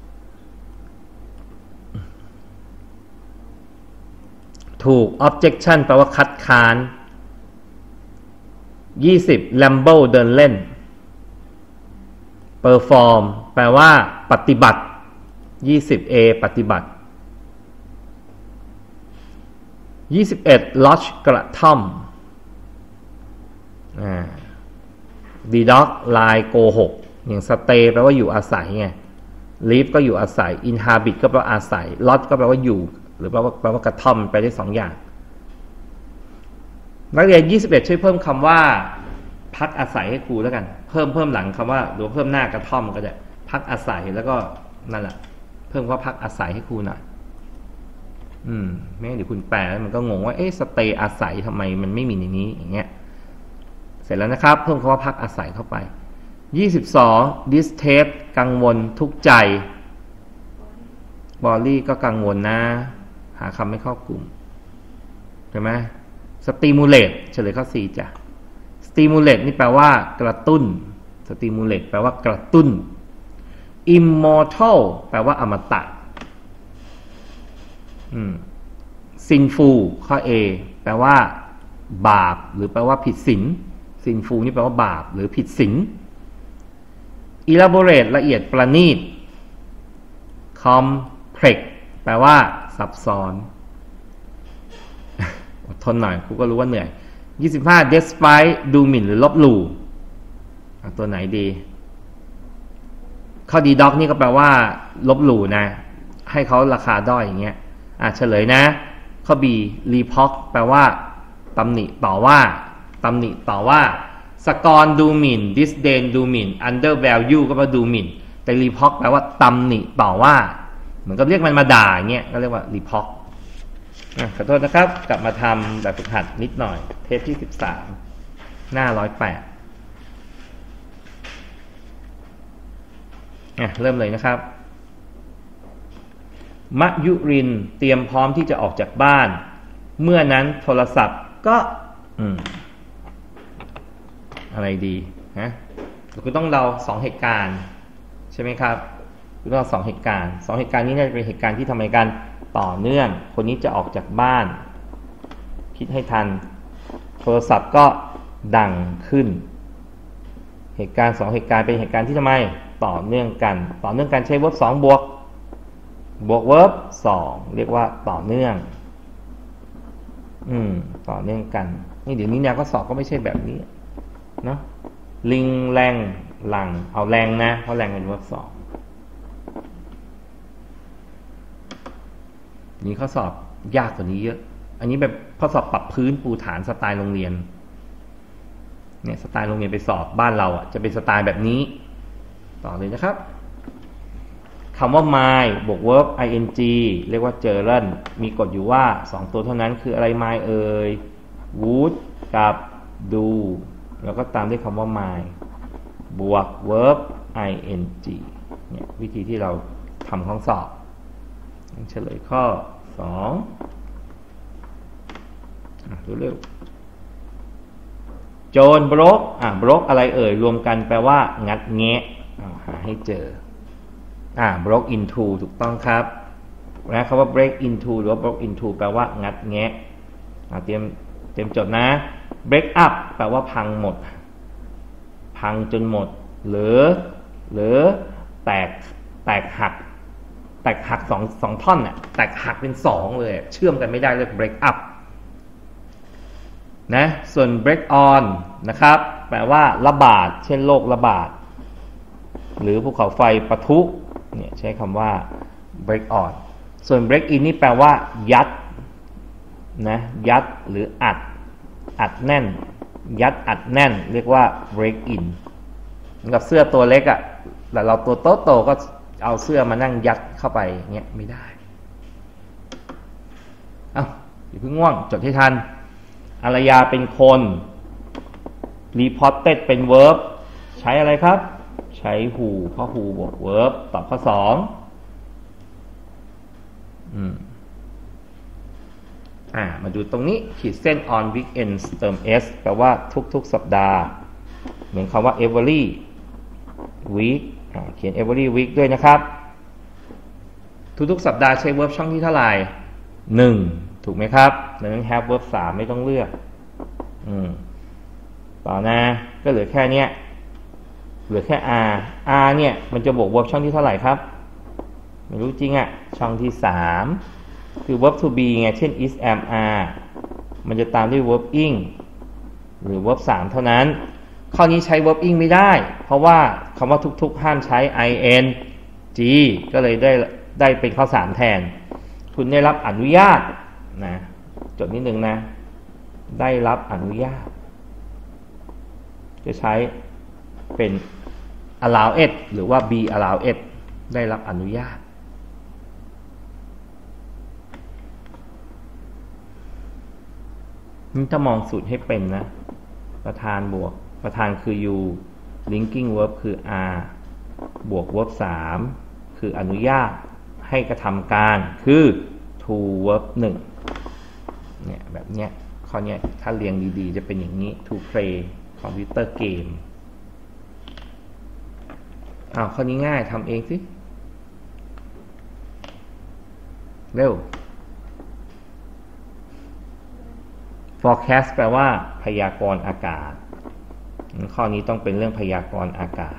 ถูก objection แปลว่าคัดค้าน20 Lambo เดินเล่น perform แปลว่าปฏิบัติ 20A ปฏิบัติ 21 Lodge กระท่อมd-dog ลายโกหกอย่าง stay แปลว่าอยู่อาศัยไง live ก็อยู่อาศัย inhabit ก็แปลว่าอาศัย lodge ก็แปลว่าอยู่หรือแปลว่ากระท่อมไปได้2อย่างนักเรียน21ช่วยเพิ่มคำว่าพักอาศัยให้ครูแล้วกันเพิ่มหลังคำว่าหรือเพิ่มหน้ากระท่อมก็ได้พักอาศัยแล้วก็นั่นแหละเพิ่มว่าพักอาศัยให้ครูหน่อยไม่งั้นเดี๋ยวคุณแปลมันก็งงว่าสเตย์อาศัยทำไมมันไม่มีในนี้อย่างเงี้ยเสร็จแล้วนะครับเพิ่มคำว่าพักอาศัยเข้าไป22 distress กังวลทุกข์ใจบอลลี่ก็กังวลนะหาคำไม่เข้ากลุ่มใช่ไหมstimulate เฉลยข้อ 4 จ้ะ stimulate นี่แปลว่ากระตุ้น stimulate แปลว่ากระตุ้น immortal แปลว่าอมตะsinful ข้อ A แปลว่าบาปหรือแปลว่าผิดศีล sinful นี่แปลว่าบาปหรือผิดศีล elaborate ละเอียดประณีต complex แปลว่าซับซ้อนอดทนหน่อยครูก็รู้ว่าเหนื่อย25 despite ดูหมิ่นหรือลบหลู่ตัวไหนดีข้อดีด็อกนี่ก็แปลว่าลบหลู่นะให้เขาราคาด้อยอย่างเงี้ยเฉลยนะข้อ B รีพอกแปลว่าตำหนิต่อว่าตำหนิต่อว่าสกอร์ดูหมิ่น disdain ดูหมิ่น undervalue ก็แปลว่าดูหมิ่นแต่รีพอกแปลว่าตำหนิต่อว่าเหมือนกับเรียกมันมาด่าเงี้ยก็เรียกว่ารีพอกขอโทษนะครับกลับมาทำแบบฝึกหัดนิดหน่อยเทปที่13หน้า108เริ่มเลยนะครับมยุรินเตรียมพร้อมที่จะออกจากบ้านเมื่อนั้นโทรศัพท์ก็อะไรดีนะคุณต้องเรา2เหตุการณ์ใช่ไหมครับคุณต้อง2เหตุการณ์2เหตุการณ์นี้น่าจะเป็นเหตุการณ์ที่ทำไมกันต่อเนื่องคนนี้จะออกจากบ้านคิดให้ทันโทรศัพท์ก็ดังขึ้นเหตุการณ์2เหตุการณ์เป็นเหตุการณ์ที่ทำไมต่อเนื่องกันใช้ verb 2 บวก verb 2เรียกว่าต่อเนื่องต่อเนื่องกันนี่เดี๋ยวนี้แนวข้อสอบก็ไม่ใช่แบบนี้เนาะลิงแรงหลังเอาแรงนะเพราะแรงเป็น verb 2นี่ข้อสอบยากกว่านี้เยอะอันนี้แบบข้อสอบปรับพื้นปูฐานสไตล์โรงเรียนเนี่ยสไตล์โรงเรียนไปสอบบ้านเราจะเป็นสไตล์แบบนี้ต่อเลยนะครับคำว่า my บวก verb ing เรียกว่าเจอเรนมีกฎอยู่ว่า2ตัวเท่านั้นคืออะไร my เอ่ย would กับ do แล้วก็ตามด้วยคำว่า my บวก verb ing เนี่ยวิธีที่เราทำข้อสอบเฉลยข้อ2ดูเร็วโจรบล็อกบล็อกอะไรเอ่ยรวมกันแปลว่างัดแงะหาให้เจอbreak into ถูกต้องครับนะคำว่า break into หรือว่า break into แปลว่างัดแงะเตรียมจดนะ break up แปลว่าพังหมดพังจนหมดหรือแตกหักสองท่อนเนี่ยแตกหักเป็น2เลยเชื่อมกันไม่ได้เรียก break up นะส่วน break on นะครับแปลว่าระบาดเช่นโรคระบาดหรือภูเขาไฟปะทุเนี่ยใช้คำว่า break on ส่วน break in นี่แปลว่ายัดนะยัดหรืออัดแน่นยัดอัดแน่นเรียกว่า break in เหมือนกับเสื้อตัวเล็กแต่เราตัวโตก็เอาเสื้อมานั่งยัดเข้าไปเงี้ยไม่ได้อย่าเพิ่งง่วงจดให้ทันอารยาเป็นคน reported เป็น verb ใช้อะไรครับใช้ who เพราะ who บวก verb ตอบข้อ2มาดูตรงนี้ขีดเส้น on weekends เติม s แปลว่าทุกๆสัปดาห์เหมือนคำว่า every week เขียน every week ด้วยนะครับทุกๆสัปดาห์ใช้ verb ช่องที่เท่าไหร่1ถูกไหมครับดังนั้น have verb 3ไม่ต้องเลือกต่อนะก็เหลือแค่เนี้ยเหลือแค่ r เนี่ยมันจะบวก verb ช่องที่เท่าไหร่ครับไม่รู้จริงช่องที่3คือ verb to be ไงเช่น is am are มันจะตามด้วย verb ing หรือ verb 3เท่านั้นข้อนี้ใช้ verb ing ไม่ได้เพราะว่าคำว่าทุกๆห้ามใช้ ing ก็เลยได้เป็นข้อ3แทนคุณได้รับอนุญาตนะจดนิดนึงนะได้รับอนุญาตจะใช้เป็น allowed หรือว่า be allowed ได้รับอนุญาตนี่ถ้ามองสูตรให้เป็นนะประธานบวกประธานคือ you linking verb คือ are บวก verb 3คืออนุญาตให้กระทำการคือ to verb 1เนี่ยแบบเนี้ยข้อเนี้ยถ้าเรียงดีๆจะเป็นอย่างนี้ to play computer game ข้อนี้ง่ายทำเองสิเร็ว forecast แปลว่าพยากรณ์อากาศข้อนี้ต้องเป็นเรื่องพยากรณ์อากาศ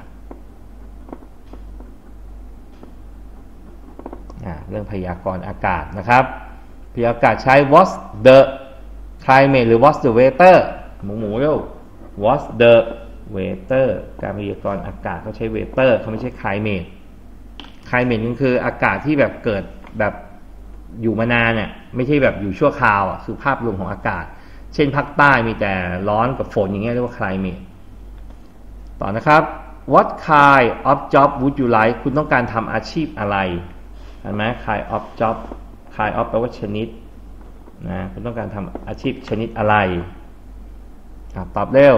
เรื่องพยากรณ์อากาศนะครับพยากรณ์อากาศใช้ what's the climate หรือ what's the weather หมูเร็ว what's the weather การพยากรณ์อากาศเขาใช้ weather เขาไม่ใช่ climate climate นั่นคืออากาศที่แบบเกิดแบบอยู่มานานเนี่ยไม่ใช่แบบอยู่ชั่วคราวอ่ะคือภาพรวมของอากาศเช่นภาคใต้มีแต่ร้อนกับฝนอย่างเงี้ยเรียกว่า climate ต่อนะครับ what kind of job would you like คุณต้องการทำอาชีพอะไรเห็นไหม kind of job kind of แปลว่าชนิดนะคุณต้องการทำอาชีพชนิดอะไรตอบเร็ว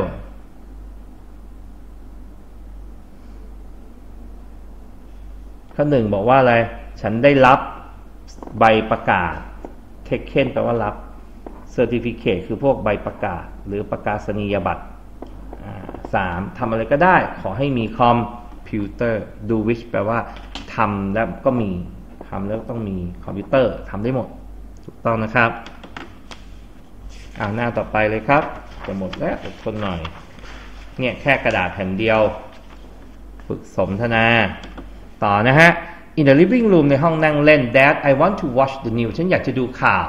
ข้อหนึ่งบอกว่าอะไรฉันได้รับใบประกาศ taken แปลว่ารับ certificate คือพวกใบประกาศหรือประกาศนียบัตร3ทำอะไรก็ได้ขอให้มีคอมพิวเตอร์ do wish แปลว่าทำแล้วก็มีทำแล้วต้องมีคอมพิวเตอร์ทำได้หมดถูกต้องนะครับหน้าต่อไปเลยครับจะหมดแล้วอดทนหน่อยเนี่ยแค่กระดาษแผ่นเดียวฝึกสนทนาต่อนะฮะ in the living room ในห้องนั่งเล่น Dad I want to watch the news ฉันอยากจะดูข่าว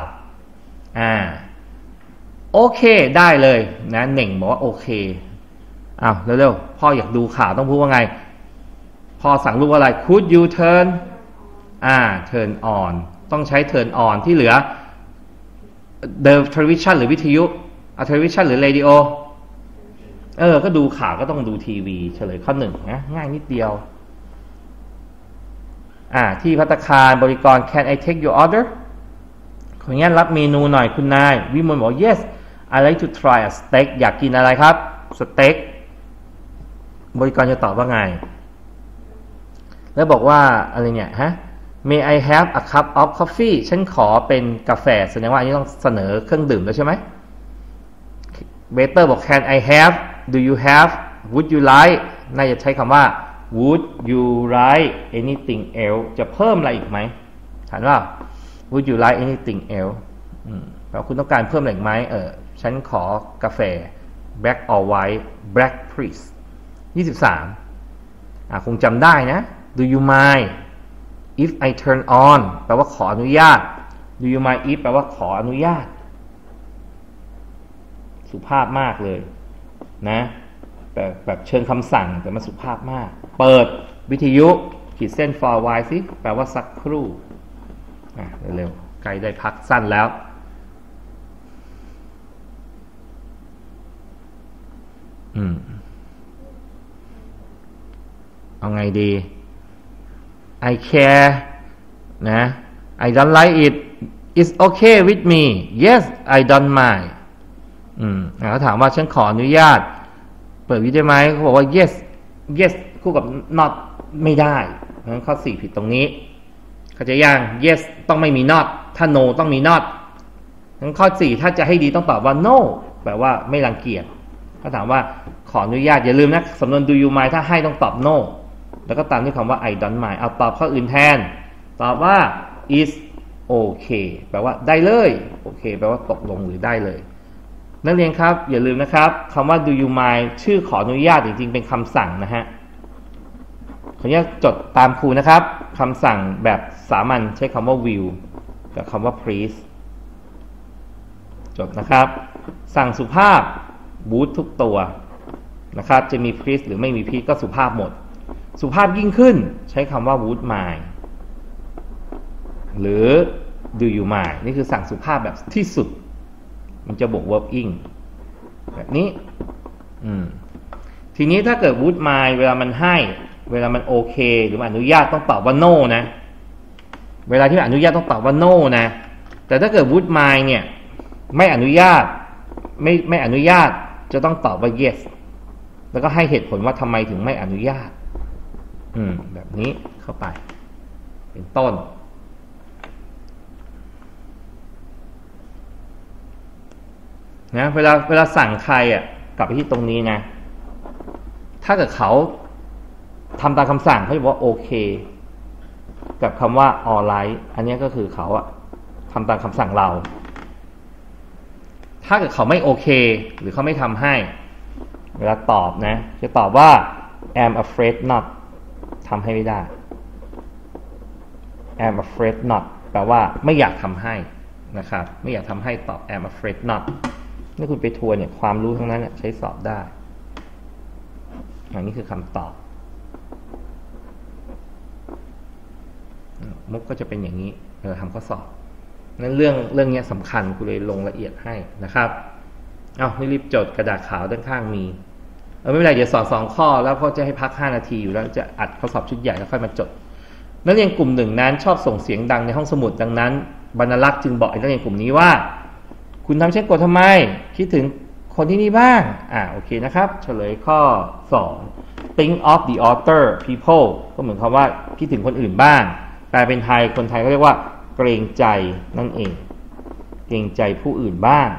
โอเคได้เลยนะเหน่งบอกว่าโอเคเร็วๆพ่ออยากดูข่าวต้องพูดว่าไงพ่อสั่งลูกอะไร could you turn turn on ต้องใช้ turn on ที่เหลือ the television หรือวิทยุtelevision หรือ radio ก็ดูข่าวก็ต้องดูทีวีเฉลยข้อหนึ่งนะง่ายนิดเดียวที่ภัตตาคารบริกร can I take your order ขออนุญาตรับเมนูหน่อยคุณนายวิมลบอก yes I like to try a steak อยากกินอะไรครับสเต็กบริกรจะตอบว่าไงแล้วบอกว่าอะไรเนี่ยMay I have a cup of coffee ฉันขอเป็นกาแฟแสดงว่าอันนี้ต้องเสนอเครื่องดื่มแล้วใช่ไหม Waiter บอก Can I have Do you have Would you like น่าจะใช้คำว่า Would you like anything else จะเพิ่มอะไรอีกไหมถามว่า Would you like anything else แปลว่าคุณต้องการเพิ่มอะไรอีกไหมฉันขอกาแฟ Black or white Black please 23คงจำได้นะ Do you mind if I turn on แปลว่าขออนุญาต Do you mind if แปลว่าขออนุญาตสุภาพมากเลยนะแบบเชิญคำสั่งแต่มันสุภาพมากเปิดวิทยุขีดเส้น for while สิแปลว่าสักครู่เร็วๆใกล้ได้พักสั้นแล้วเอาไงดี I care นะ I don't like it it's okay with me yes I don't mind เขาถามว่าฉันขออนุญาตเปิดวิดีโอไหมเขาบอกว่า yes คู่กับ not ไม่ได้งั้นข้อ4ผิดตรงนี้เขาจะย่าง yes ต้องไม่มี not ถ้า no ต้องมี not งั้นข้อ4ถ้าจะให้ดีต้องตอบว่า no แปลว่าไม่รังเกียจเขาถามว่าขออนุญาตอย่าลืมนะสำนวน do you mind ถ้าให้ต้องตอบ no แล้วก็ตามด้วยคำว่า I don't mind เอาตอบข้ออื่นแทนตอบว่า is okay แปลว่าได้เลยโอเคแปลว่าตกลงหรือได้เลยนักเรียนครับอย่าลืมนะครับคำว่า do you mind ชื่อขออนุญาตจริงๆเป็นคำสั่งนะฮะขออนุญาตจดตามครูนะครับคำสั่งแบบสามัญใช้คำว่า will กับคำว่า please จดนะครับสั่งสุภาพ would ทุกตัวนะครับจะมี please หรือไม่มี please ก็สุภาพหมดสุภาพยิ่งขึ้นใช้คำว่า would mind หรือ do you mind นี่คือสั่งสุภาพแบบที่สุดมันจะบวก verb ing แบบนี้ทีนี้ถ้าเกิด would mind เวลามันให้เวลามันโอเคหรืออนุญาตต้องตอบว่า no นะเวลาที่อนุญาตต้องตอบว่า no นะแต่ถ้าเกิด would mind เนี่ยไม่อนุญาตไม่อนุญาตจะต้องตอบว่า yes แล้วก็ให้เหตุผลว่าทำไมถึงไม่อนุญาตแบบนี้เข้าไปเป็นต้นนะเวลาสั่งใครกลับไปที่ตรงนี้นะถ้าเกิดเขาทำตามคำสั่งเขาจะบอกว่าโอเคกับคำว่า alright อันนี้ก็คือเขาทำตามคำสั่งเราถ้าเกิดเขาไม่โอเคหรือเขาไม่ทำให้เวลาตอบนะจะตอบว่า am afraid not ทำให้ไม่ได้ am afraid not แปลว่าไม่อยากทำให้นะครับไม่อยากทำให้ตอบ am afraid not นี่คุณไปทัวร์เนี่ยความรู้ทั้งนั้นใช้สอบได้อันนี้คือคำตอบมุกก็จะเป็นอย่างนี้ทำข้อสอบนั้นเรื่องนี้สำคัญกูเลยลงละเอียดให้นะครับไม่รีบจดกระดาษขาวด้านข้างมีไม่เป็นไรเดี๋ยวสอน2 ข้อแล้วก็จะให้พัก5 นาทีอยู่แล้วจะอัดข้อสอบชุดใหญ่แล้วค่อยมาจดนักเรียนกลุ่มหนึ่งนั้นชอบส่งเสียงดังในห้องสมุดดังนั้นบรรลักษ์จึงบอกนักเรียนกลุ่มนี้ว่าคุณทำเช่นกดทำไมคิดถึงคนที่นี่บ้างโอเคนะครับเฉลยข้อ2 think of the other people ก็เหมือนคำว่าคิดถึงคนอื่นบ้างแปลเป็นไทยคนไทยก็เรียกว่าเกรงใจนั่นเองเกรงใจผู้อื่นบ้าง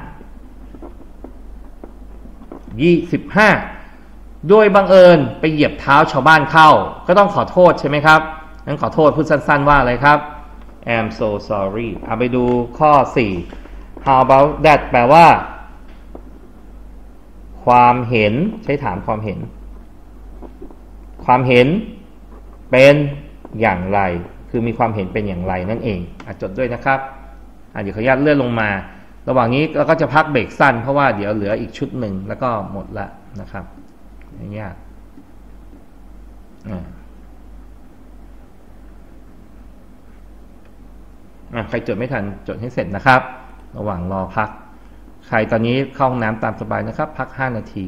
25โดยบังเอิญไปเหยียบเท้าชาวบ้านเข้าก็ต้องขอโทษใช่ไหมครับงั้นขอโทษพูดสั้นๆว่าอะไรครับ I'm so sorry ไปดูข้อ4 How about that แปลว่าความเห็นใช้ถามความเห็นเป็นอย่างไรคือมีความเห็นเป็นอย่างไรนั่นเองจดด้วยนะครับเดี๋ยวขออนุญาตเลื่อนลงมาระหว่างนี้เราก็จะพักเบรกสั้นเพราะว่าเดี๋ยวเหลืออีกชุดหนึ่งแล้วก็หมดละนะครับไม่ยากใครจดไม่ทันจดให้เสร็จนะครับระหว่างรอพักใครตอนนี้เข้าห้องน้ำตามสบายนะครับพัก5 นาที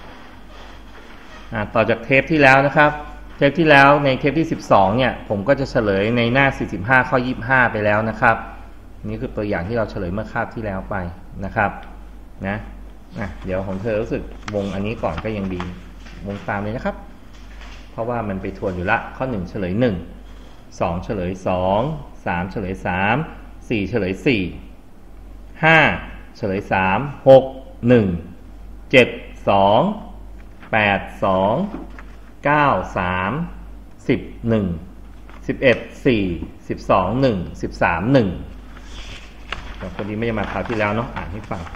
ต่อจากเทปที่แล้วนะครับเทปที่แล้วในเทปที่12เนี่ยผมก็จะเฉลยในหน้า45ข้อ25ไปแล้วนะครับนี่คือตัวอย่างที่เราเฉลยเมื่อคาบที่แล้วไปนะครับเดี๋ยวของเธอรู้สึกวงอันนี้ก่อนก็ยังดีวงตามเลยนะครับเพราะว่ามันไปทวนอยู่ละข้อ1เฉลย1 2เฉลย2 3เฉลย3 4เฉลย4 5เฉลย3 6 1 7 2 8 2 9 3 10 1 11 4 12 1 13 1คนนี้ไม่ได้มาคราวที่แล้วเนาะอ่านให้ฟัง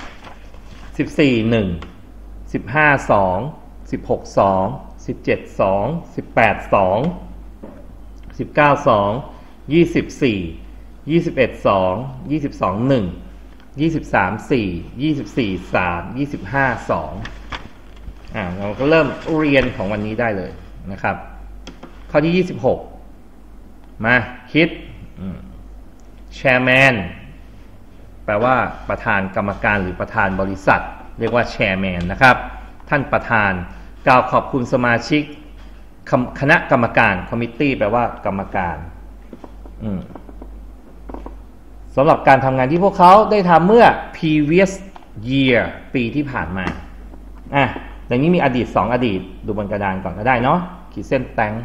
14 1 15 2 16 2 17 2 18 2 19 2 24 21 2 22 1 23 4 24 3 25 2เราก็เริ่มเรียนของวันนี้ได้เลยนะครับข้อที่26มาคิดchairman แปลว่าประธานกรรมการหรือประธานบริษัทเรียกว่า chairman นะครับท่านประธานกล่าวขอบคุณสมาชิกคณะกรรมการ committee แปลว่ากรรมการสำหรับการทำงานที่พวกเขาได้ทำเมื่อ previous year ปีที่ผ่านมาอย่างนี้มีอดีต2อดีตดูบนกระดานก่อนก็ได้เนาะขีดเส้นแตง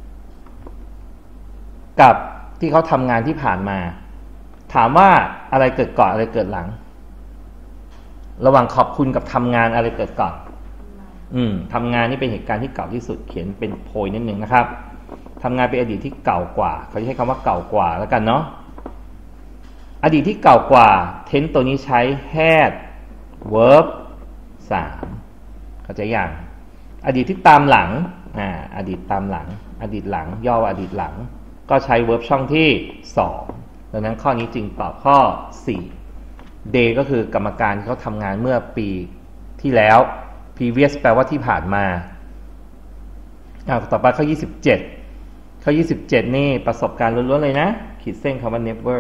กับที่เขาทำงานที่ผ่านมาถามว่าอะไรเกิดก่อนอะไรเกิดหลังระหว่างขอบคุณกับทำงานอะไรเกิดก่อนทำงานนี่เป็นเหตุการณ์ที่เก่าที่สุดเขียนเป็นโพยนิดนึงนะครับทำงานเป็นอดีตที่เก่ากว่าเขาจะใช้คำว่าเก่ากว่าแล้วกันเนาะอดีตที่เก่ากว่าtenseตัวนี้ใช้ had verb 3เข้าใจอย่างอดีตที่ตามหลังอดีตตามหลังอดีตหลังย่อว่าอดีตหลังก็ใช้ verb ช่องที่2ดังนั้นข้อนี้จึงตอบข้อ4 day ก็คือกรรมการที่เขาทำงานเมื่อปีที่แล้ว previous แปลว่าที่ผ่านมาต่อไปข้อ27ข้อ27นี่ประสบการณ์ล้วนๆเลยนะขีดเส้นคำว่า never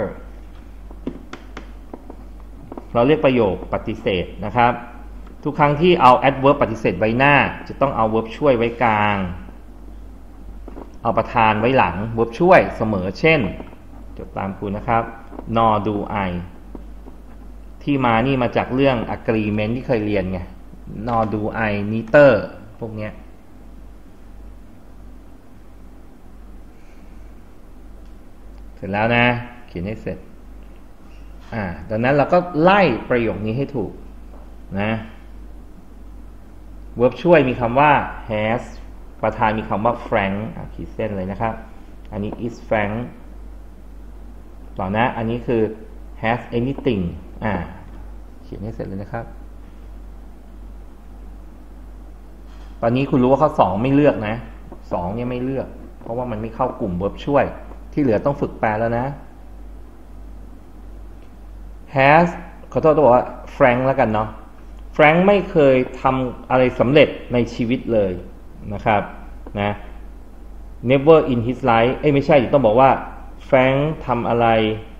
เราเรียกประโยคปฏิเสธนะครับทุกครั้งที่เอา adverb ปฏิเสธไว้หน้าจะต้องเอา verb ช่วยไว้กลางเอาประธานไว้หลัง verb ช่วยเสมอเช่นจดตามครูนะครับ nor do I ที่มานี่มาจากเรื่อง agreement ที่เคยเรียนไง nor do I neither พวกเนี้ยเสร็จแล้วนะเขียนให้เสร็จดังนั้นเราก็ไล่ประโยคนี้ให้ถูกนะ verb ช่วยมีคำว่า has ประธานมีคำว่า frank ขีดเส้นเลยนะครับอันนี้ is frank ต่อนะอันนี้คือ has anything เขียนให้เสร็จเลยนะครับตอนนี้คุณรู้ว่าข้อ2ไม่เลือกนะ2เนี่ยไม่เลือกเพราะว่ามันไม่เข้ากลุ่ม verb ช่วยที่เหลือต้องฝึกแปลแล้วนะ has ขอโทษต้องบอกว่า frank แล้วกันเนาะ frank ไม่เคยทำอะไรสำเร็จในชีวิตเลยนะครับนะ never in his life ไม่ใช่ต้องบอกว่าแฟรงค์ทำอะไร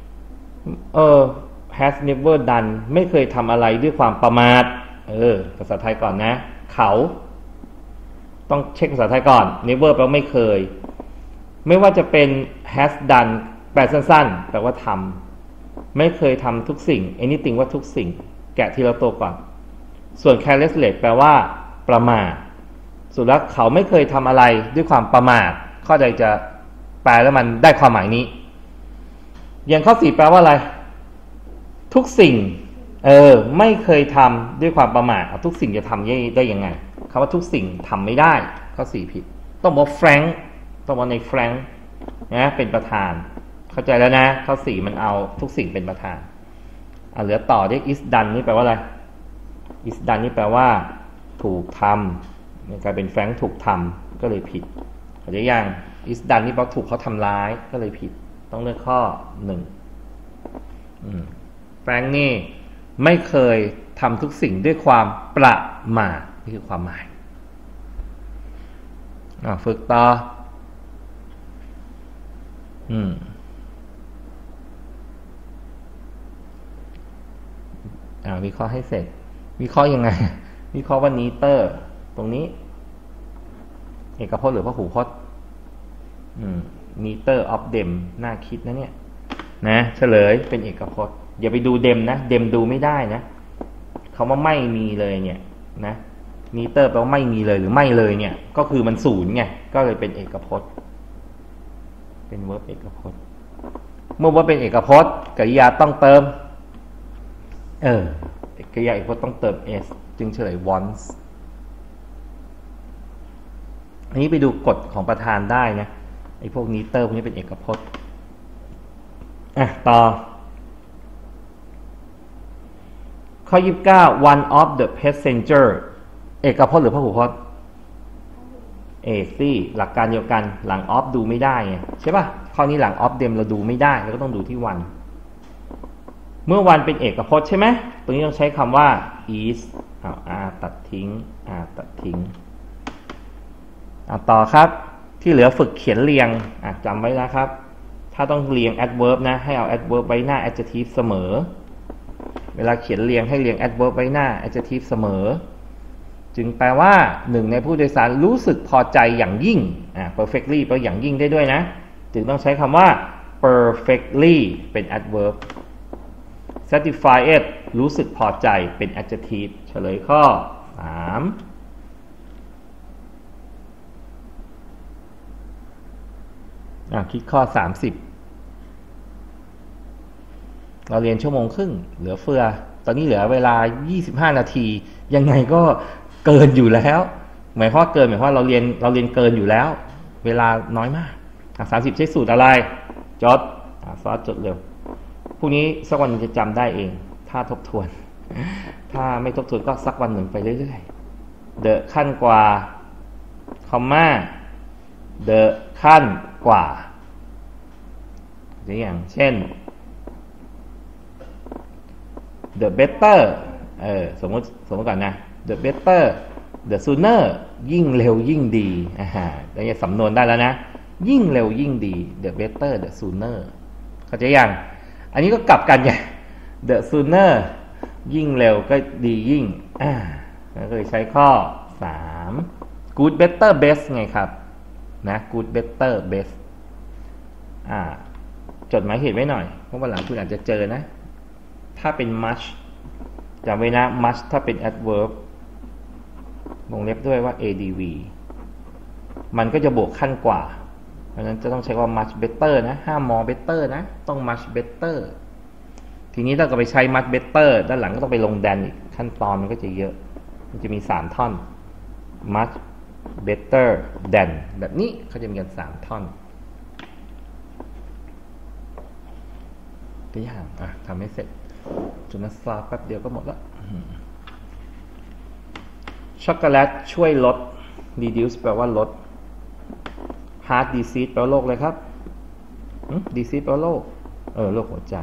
has never done ไม่เคยทำอะไรด้วยความประมาทภาษาไทยก่อนนะเขาต้องเช็คภาษาไทยก่อน never แปลว่าไม่เคยไม่ว่าจะเป็น has done แปลสั้นๆแปลว่าทำไม่เคยทำทุกสิ่ง anything ว่าทุกสิ่งแกะทีละตัวก่อนส่วน careless แปลว่าประมาทสุดแล้วเขาไม่เคยทำอะไรด้วยความประมาทข้อใดจะแปลแล้วมันได้ความหมายนี้อย่างข้อ4แปลว่าอะไรทุกสิ่งไม่เคยทำด้วยความประมาททุกสิ่งจะทำได้ยังไงคำว่าทุกสิ่งทำไม่ได้ข้อ4ผิดต้องบอกแฟรงค์ต้องบอกในแฟรงค์นะเป็นประธานเข้าใจแล้วนะข้อ4มันเอาทุกสิ่งเป็นประธานเหลือต่อด้วย is done นี่แปลว่าอะไร is done นี่แปลว่าถูกทำกลายเป็นแฟรงค์ถูกทำก็เลยผิดเข้าใจยัง is done นี่แปลว่าถูกเขาทำร้ายก็เลยผิดต้องเลือกข้อ1แฟรงค์นี่ไม่เคยทำทุกสิ่งด้วยความประมาทนี่คือความหมายฝึกต่อวิเคราะห์ให้เสร็จวิเคราะห์ยังไงวิเคราะห์ว่านีเตอร์ตรงนี้เอกพจน์หรือพหูพจน์neither of them น่าคิดนะเนี่ยนะเฉลยเป็นเอกพจน์อย่าไปดูเดมนะเดมดูไม่ได้นะคำว่าไม่มีเลยเนี่ยนะ neither แปลว่าไม่มีเลยหรือไม่เลยเนี่ยก็คือมันศูนย์ไงก็เลยเป็นเอกพจน์เป็น verb เอกพจน์เมื่อว่าเป็นเอกพจน์กริยาต้องเติมกริยาเอกพจน์ต้องเติม s จึงเฉลย once อันนี้ไปดูกฎของประธานได้นะไอ้พวกนี้เตอร์พวกนี้เป็นเอกพจน์ต่อข้อ29 one of the passenger เอกพจน์หรือพหูพจน์สิหลักการเดียวกันหลัง of ดูไม่ได้ไงใช่ป่ะข้อนี้หลัง of them เราดูไม่ได้เราก็ต้องดูที่ one เมื่อ one เป็นเอกพจน์ใช่ไหมตรงนี้ต้องใช้คำว่า is ตัดทิ้งตัดทิ้งต่อครับที่เหลือฝึกเขียนเรียงจำไว้นะครับถ้าต้องเรียง adverb นะให้เอา adverb ไว้หน้า adjective เสมอเวลาเขียนเรียงให้เรียง adverb ไว้หน้า adjective เสมอจึงแปลว่าหนึ่งในผู้โดยสารรู้สึกพอใจอย่างยิ่งperfectly แปลอย่างยิ่งได้ด้วยนะจึงต้องใช้คำว่า perfectly เป็น adverb satisfied รู้สึกพอใจเป็น adjective เฉลยข้อ3คิดข้อ30เราเรียนชั่วโมงครึ่งเหลือเฟือตอนนี้เหลือเวลา25นาทียังไงก็เกินอยู่แล้วหมายความว่าเกินหมายความว่าเราเรียนเกินอยู่แล้วเวลาน้อยมาก30ใช้สูตรอะไรจดซอสจดเร็วพรุ่งนี้สักวันจะจำได้เองถ้าทบทวนถ้าไม่ทบทวนก็สักวันหนึ่งไปเรื่อยๆ the ขั้นกว่าคอมมา the ขั้นกว่าอย่างเช่น the better สมมติก่อนนะ the better the sooner ยิ่งเร็วยิ่งดีแล้วจะสำนวนได้แล้วนะยิ่งเร็วยิ่งดี the better the sooner เข้าใจยังอันนี้ก็กลับกันไง the sooner ยิ่งเร็วก็ดียิ่งแล้วก็เลยใช้ข้อ3 good better best ไงครับนะ good better best จดหมายเหตุไว้หน่อยเพราะวันหลังคุณอาจจะเจอนะถ้าเป็น much จำไว้นะ much ถ้าเป็น adverb วงเล็บด้วยว่า adv มันก็จะบวกขั้นกว่าเพราะฉะนั้นจะต้องใช้ว่า much better นะห้าม more better นะต้อง much better ทีนี้ถ้าก็ไปใช้ much better ด้านหลังก็ต้องไปลงแดนอีกขั้นตอนมันก็จะเยอะมันจะมี3ท่อน much better than แบบนี้เขาจะมีกัน3ท่อนตัวอย่างทำให้เสร็จจุลศาสตร์แป๊บเดียวก็หมดแล้วช็อกโกแลตช่วยลด reduce แปลว่าลด heart disease แปลว่าโรคเลยครับ disease แปลว่าโรคโรคหัวใจ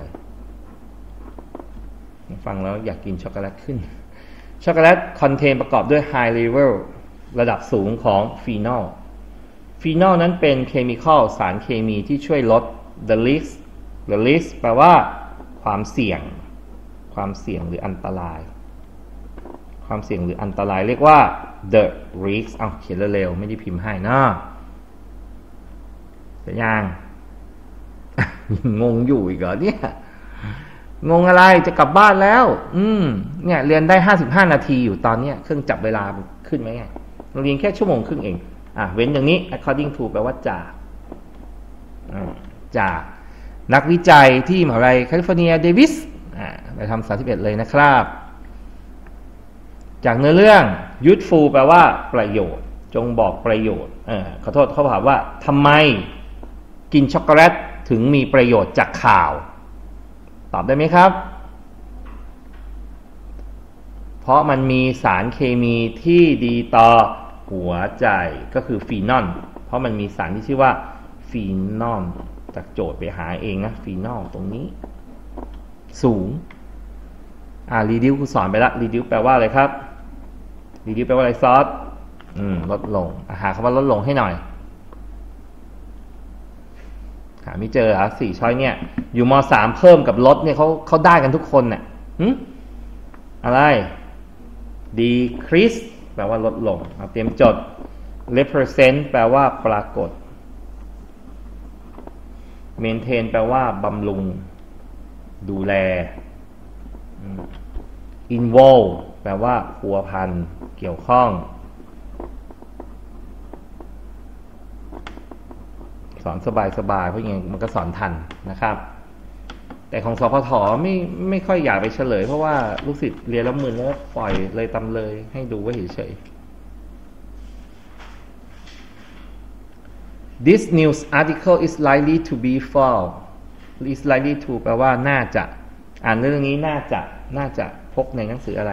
ฟังแล้วอยากกินช็อกโกแลตขึ้นช็อกโกแลต contain ประกอบด้วย high level ระดับสูงของฟีนอลนั้นเป็นเคมีคอลสารเคมีที่ช่วยลด the risk แปลว่าความเสี่ยงหรืออันตรายเรียกว่า the risk เขียนเร็วๆไม่ได้พิมพ์ให้นะจะยัง งงอยู่อีกเหรอเนี่ยงงอะไรจะกลับบ้านแล้วเนี่ยเรียนได้55 นาทีอยู่ตอนเนี้ยเครื่องจับเวลาขึ้นไหมไงเราเรียนแค่1 ชั่วโมงครึ่งเองเว้นอย่างนี้ according to แปลว่าจากนักวิจัยที่มหาวิทยาลัยแคลิฟอร์เนียเดวิสไปทำ31เลยนะครับจากเนื้อเรื่อง useful แปลว่าประโยชน์จงบอกประโยชน์ขอโทษเขาถามว่าทำไมกินช็อกโกแลตถึงมีประโยชน์จากข่าวตอบได้ไหมครับเพราะมันมีสารเคมีที่ดีต่อหัวใจก็คือฟีนอลเพราะมันมีสารที่ชื่อว่าฟีนอลจากโจทย์ไปหาเองนะฟีนอลตรงนี้สูงรีดิวคุณสอนไปละรีดิวแปลว่าอะไรครับรีดิวแปลว่าอะไรซอสลดลงหาคำว่าลดลงให้หน่อยหาไม่เจอ4 ช้อยเนี่ยอยู่ม.3 เพิ่มกับลดเนี่ยเขาได้กันทุกคนเนี่ยอะไร decrease แปลว่าลดลงเตรียมจด represent แปลว่าปรากฏ maintain แปลว่าบำรุงดูแลinvolve แปลว่าพัวพันเกี่ยวข้องสอนสบายเพราะอย่างมันก็สอนทันนะครับแต่ของสพทไม่ค่อยอยากไปเฉลยเพราะว่าลูกศิษย์เรียนแล้วมึนแล้วปล่อยเลยตำเลยให้ดูไว้เฉยๆ This news article is likely to be false is likely to แปลว่าน่าจะเรื่องนี้น่าจะพกในหนังสืออะไร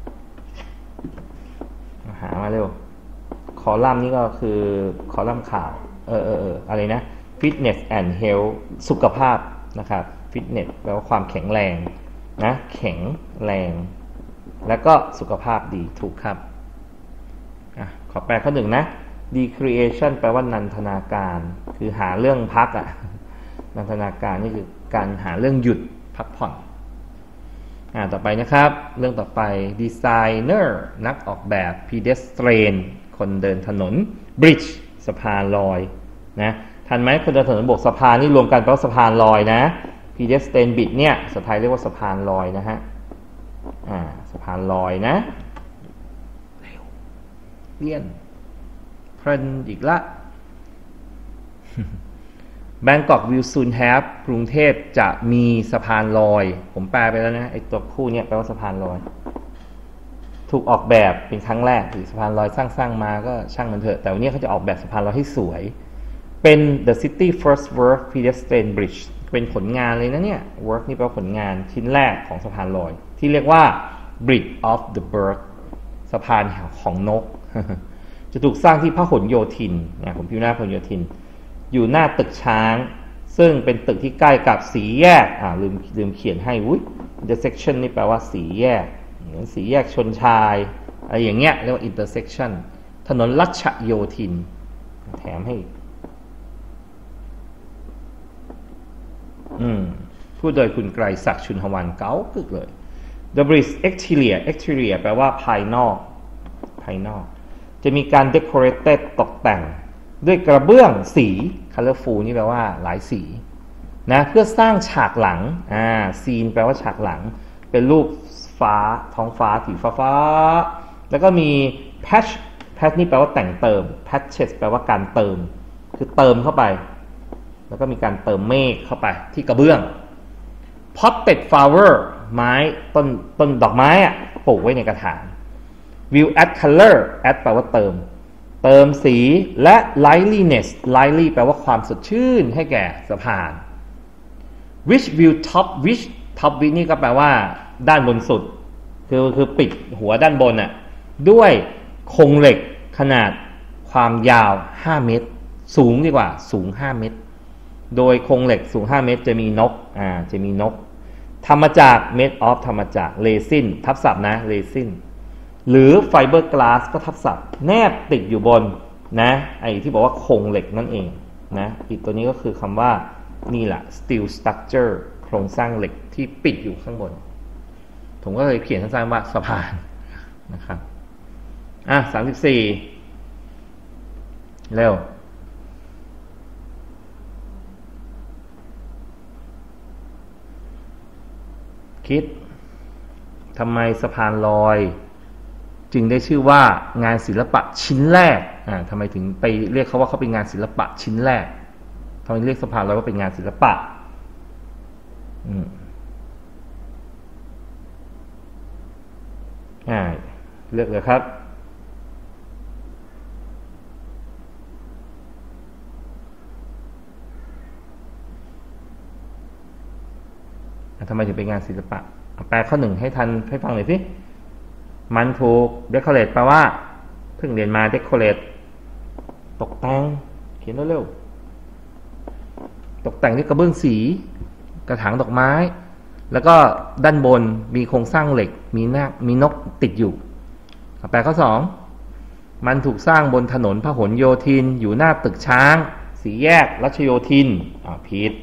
หามาเร็วคอลัมน์นี้ก็คือคอลัมน์ข่าวอะไรนะ Fitness and Health สุขภาพนะครับ Fitness แปลว่าความแข็งแรงนะแข็งแรงแล้วก็สุขภาพดีถูกครับขอแปลข้อ1นะ Decreation แปลว่านันทนาการคือหาเรื่องพักนันทนาการนี่คือการหาเรื่องหยุดพักผ่อนต่อไปนะครับเรื่องต่อไป Designer นักออกแบบ Pedestrian คนเดินถนน Bridge สะพานลอยนะทันไหมคนเดินถนนบอกสะพานนี่รวมกันแปลว่าสะพานลอยนะ Pedestrian Bridge เนี่ยภาษาไทยเรียกว่าสะพานลอยนะฮะสะพานลอยนะเลี่ยนเพลินอีกละ Bangkok will soon have กรุงเทพจะมีสะพานลอยผมแปลไปแล้วนะไอ้ตัวคู่เนี่ยแปลว่าสะพานลอยถูกออกแบบเป็นครั้งแรกหรือสะพานลอยสร้างมาก็ช่างมันเถอะแต่วันนี้เขาจะออกแบบสะพานลอยให้สวยเป็น the city first work pedestrian bridge เป็นผลงานเลยนะเนี่ย work นี่แปลว่าผลงานชิ้นแรกของสะพานลอยที่เรียกว่า bridge of the bird สะพานของนก จะถูกสร้างที่พหลโยธินผมพิมพ์หน้าพหลโยธินอยู่หน้าตึกช้างซึ่งเป็นตึกที่ใกล้กับสีแยกลืมเขียนให้intersection นี่แปลว่าสีแยกเหมือนสีแยกชนชายอะไรอย่างเงี้ยเรียกว่า intersection ถนนรัชโยธินแถมให้พูดโดยคุณไกรศักดิ์ชุนหวันเก๋ากึกเลย The bridge exterior แปลว่าภายนอกจะมีการ decorated ตกแต่งด้วยกระเบื้องสี colorful นี่แปลว่าหลายสีนะเพื่อสร้างฉากหลังscene แปลว่าฉากหลังเป็นรูปฟ้าท้องฟ้าสีฟ้าแล้วก็มี patch นี่แปลว่าแต่งเติม patches แปลว่าการเติมคือเติมเข้าไปแล้วก็มีการเติมเมฆเข้าไปที่กระเบื้อง potted flower ไม้ต้นดอกไม้ปลูกไว้ในกระถาง will add color add แปลว่าเติมสีและ liveliness lively แปลว่าความสดชื่นให้แก่สะพาน which will top which นี่ก็แปลว่าด้านบนสุดคือปิดหัวด้านบนด้วยโครงเหล็กขนาดความยาว5 เมตรสูงดีกว่าสูง5 เมตรโดยโครงเหล็กสูง5 เมตรจะมีนกทำมาจาก made of ทำมาจาก resin ทับศัพท์นะ resin หรือไฟเบอร์กลาสก็ทับศัพท์แนบติดอยู่บนนะไอ้ที่บอกว่าโครงเหล็กนั่นเองนะอีกตัวนี้ก็คือคำว่านี่แหละ steel structure โครงสร้างเหล็กที่ปิดอยู่ข้างบนผมก็เลยเขียนสั้นๆว่าสะพานนะครับ34เร็วคิดทำไมสะพานลอยจึงได้ชื่อว่างานศิลปะชิ้นแรกทำไมถึงไปเรียกเขาว่าเขาเป็นงานศิลปะชิ้นแรกทำไมเรียกสะพานลอยว่าเป็นงานศิลปะเลือกเลยครับทำไมถึงเป็นงานศิลปะแปลข้อหนึ่งให้ทันให้ฟังหน่อยสิมันถูก decorate แปลว่าเพิ่งเรียนมา decorate ตกแต่งเขียนเร็วๆตกแต่งด้วยกระเบื้องสีกระถางดอกไม้แล้วก็ด้านบนมีโครงสร้างเหล็กมีนกติดอยู่แปลข้อสองมันถูกสร้างบนถนนพหลโยธินอยู่หน้าตึกช้างสี่แยกรัชโยธินผิด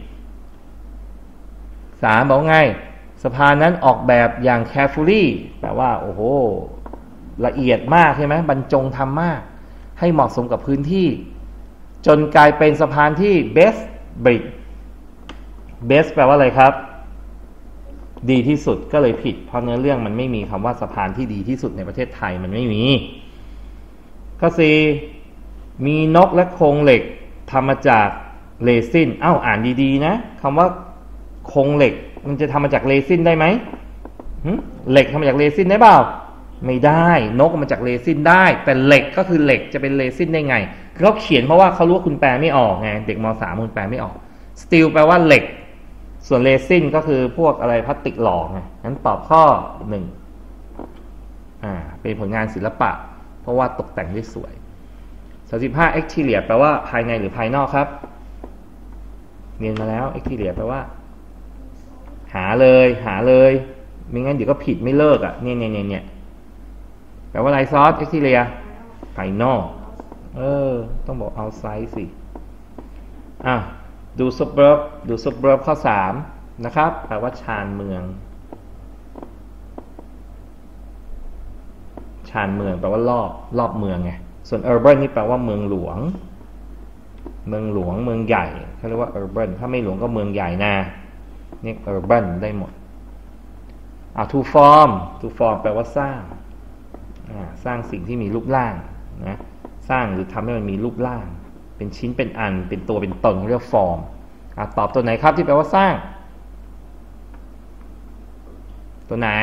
3บอกไงสะพานนั้นออกแบบอย่าง carefully แปลว่าโอ้โหละเอียดมากใช่ไหมบรรจงทำมากให้เหมาะสมกับพื้นที่จนกลายเป็นสะพานที่ best brick best แปลว่าอะไรครับดีที่สุดก็เลยผิดเพราะเนื้อเรื่องมันไม่มีคำว่าสะพานที่ดีที่สุดในประเทศไทยมันไม่มีข้อ4มีนกและโครงเหล็กทำมาจากเรซินอ่านดีๆนะคำว่าโครงเหล็กมันจะทำมาจากเรซินได้ไหมเหล็กทำมาจากเรซินได้เปล่าไม่ได้นกมาจากเรซินได้แต่เหล็กก็คือเหล็กจะเป็นเรซินได้ไงเขาเขียนเพราะว่าเขารู้ว่าคุณแปลไม่ออกไงเด็กม.3 คุณแปลไม่ออกสตีลแปลว่าเหล็กส่วนเรซินก็คือพวกอะไรพลาสติกหล่อไงงั้นตอบข้อ1เป็นผลงานศิลปะเพราะว่าตกแต่งได้สวย35 exterior แปลว่าภายในหรือภายนอกครับเรียนมาแล้ว exterior แปลว่าหาเลยไม่งั้นเดี๋ยวก็ผิดไม่เลิกเนี่ยแปลว่าอะไรซอส exterior ภายนอกต้องบอก outside สิดู suburb ข้อ3นะครับแปลว่าชานเมืองแปลว่ารอบเมืองไงส่วน urban นี่แปลว่าเมืองหลวงเมืองใหญ่เขาเรียกว่า urban ถ้าไม่หลวงก็เมืองใหญ่นะนี่ urban ได้หมดto form แปลว่าสร้างสิ่งที่มีรูปร่างนะสร้างหรือทำให้มันมีรูปร่างเป็นชิ้นเป็นอันเป็นตัวเป็นตนเรียก form ตอบตัวไหนครับที่แปลว่าสร้างตัวไหน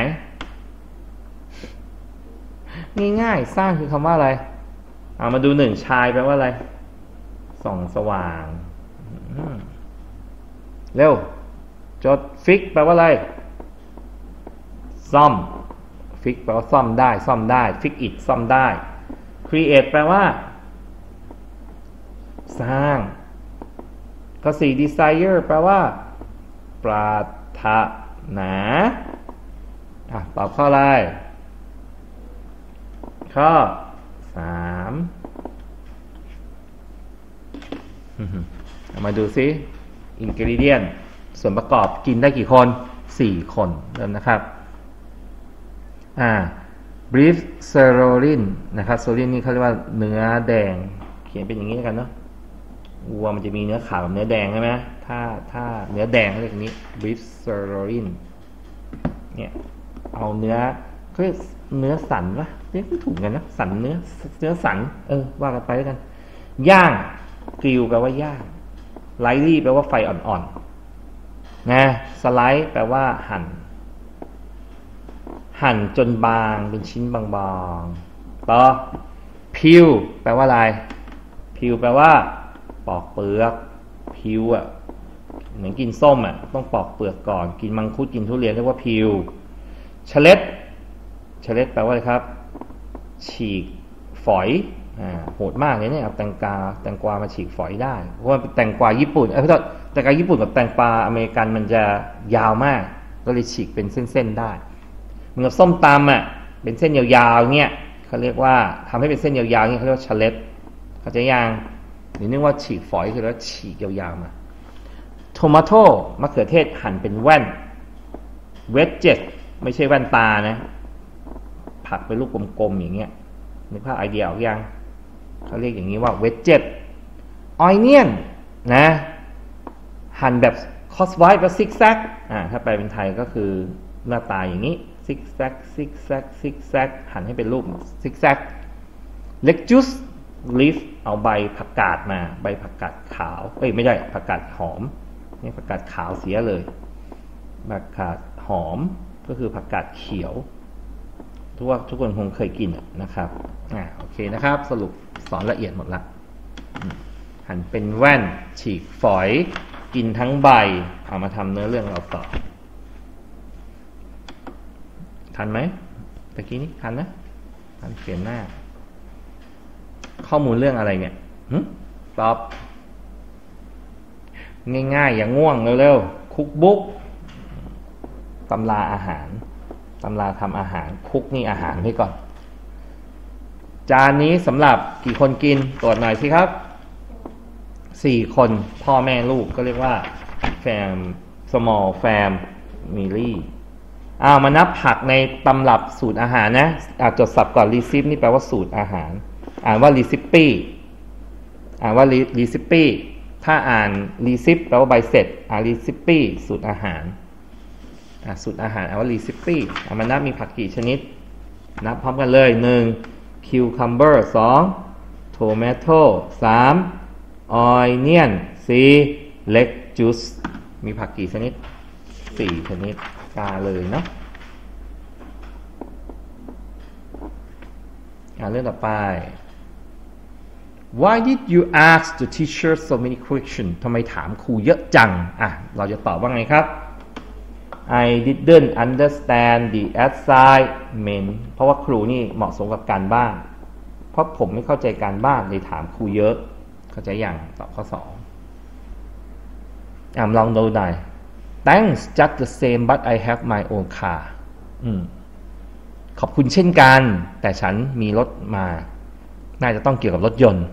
ง่ายๆสร้างคือคำว่าอะไรมาดู1ชายแปลว่าอะไรส่องสว่างเร็วจด fix แปลว่าอะไรซ่อม fix แปลว่าซ่อมได้ fix it ซ่อมได้ create แปลว่าสร้างข้อ4 desire แปลว่าปรารถนาตอบข้ออะไรข้อ3มาดูซิ ingredient ส่วนประกอบกินได้กี่คน4คนเริ่มนะครับbeef sirloin นะครับ sirloin นี่เขาเรียกว่าเนื้อแดงเขียนเป็นอย่างนี้แล้วกันเนาะวัวมันจะมีเนื้อขาวกับเนื้อแดงใช่ไหมถ้าเนื้อแดงเขาเรียกนี้ beef sirloin เนี่ยเอาเนื้อสันวะเรียกไม่ถูกกันนะสันเนื้อสันว่ากันไปแล้วกันย่างกริลแปลว่าย่างไลท์แปลว่าไฟอ่อนๆนะสไลด์แปลว่าหั่นจนบางเป็นชิ้นบางๆต่อพิวแปลว่าอะไรพิวแปลว่าปอกเปลือกพิวเหมือนกินส้มต้องปอกเปลือกก่อนกินมังคุดกินทุเรียนเรียกว่าพิวเฉล็ดแปลว่าอะไรครับฉีกฝอยโหดมากเลยเนี่ยเอาแตงกวามาฉีกฝอยได้เพราะว่าแตงกวาญี่ปุ่นแตงกวาญี่ปุ่นกับแตงกวาอเมริกันมันจะยาวมากก็เลยฉีกเป็นเส้นๆได้เหมือนกับส้มตำเป็นเส้นยาวๆเนี่ยเขาเรียกว่าทำให้เป็นเส้นยาวๆเนี่ยเขาเรียกว่าชาเลตเขาใจยังหรือนึกว่าฉีกฝอยคือแล้วฉีกยาวๆมาโทมาโต้มะเขือเทศหั่นเป็นแว่นเวจเจ็ตไม่ใช่แว่นตานะผักเป็นลูกกลมๆอย่างเงี้ยนึกภาพไอเดียออกยังเขาเรียกอย่างนี้ว่าเวจเจ็ตออยเนียนนะหั่นแบบคอสไวท์กับซิกแซกถ้าแปลเป็นไทยก็คือหน้าตาอย่างนี้ซิกแซกซิกแซกซิกแซกหั่นให้เป็นรูปซิกแซกเล็กจูสลีฟเอาใบผักกาดมาใบผักกาดขาวไม่ใช่ผักกาดหอมนี่ผักกาดขาวเสียเลยผักกาดหอมก็คือผักกาดเขียวทุกคนคงเคยกินนะครับโอเคนะครับสรุปสอนละเอียดหมดละหั่นเป็นแว่นฉีกฝอยกินทั้งใบเอามาทำเนื้อเรื่องเราต่อทันไหมตะกี้นี้ทันนะทันเปลี่ยนหน้าข้อมูลเรื่องอะไรเนี่ยตอบง่ายๆอย่างง่วงเร็วๆคุกบุ๊กตำราอาหารตำราทำอาหารคุกนี่อาหารไว้ก่อนจานนี้สำหรับกี่คนกินตรวจหน่อยสิครับ4 คนพ่อแม่ลูกก็เรียกว่าแฟม small family มานับผักในตำรับสูตรอาหารนะจดศัพท์ก่อน recipe นี่แปลว่าสูตรอาหารอ่านว่า recipe อ่านว่า recipe ถ้าอ่าน receipt แปลว่าใบเสร็จrecipe สูตรอาหารสูตรอาหารว่า recipe มานับมีผักกี่ชนิดนับพร้อมกันเลย1 cucumber 2 tomato 3 onion 4 lettuce มีผักกี่ชนิด4 ชนิดกาเลยเนาะเรื่องต่อไป Why did you ask the teacher so many questions ทำไมถามครูเยอะจังเราจะตอบว่าไงครับ I didn't understand the assignment เพราะว่าครูนี่เหมาะสมกับการบ้านเพราะผมไม่เข้าใจการบ้านเลยถามครูเยอะเข้าใจอย่างตอบข้อ2ลองดูหน่อย Thanks just the same but I have my own car ขอบคุณเช่นกันแต่ฉันมีรถมาน่าจะต้องเกี่ยวกับรถยนต์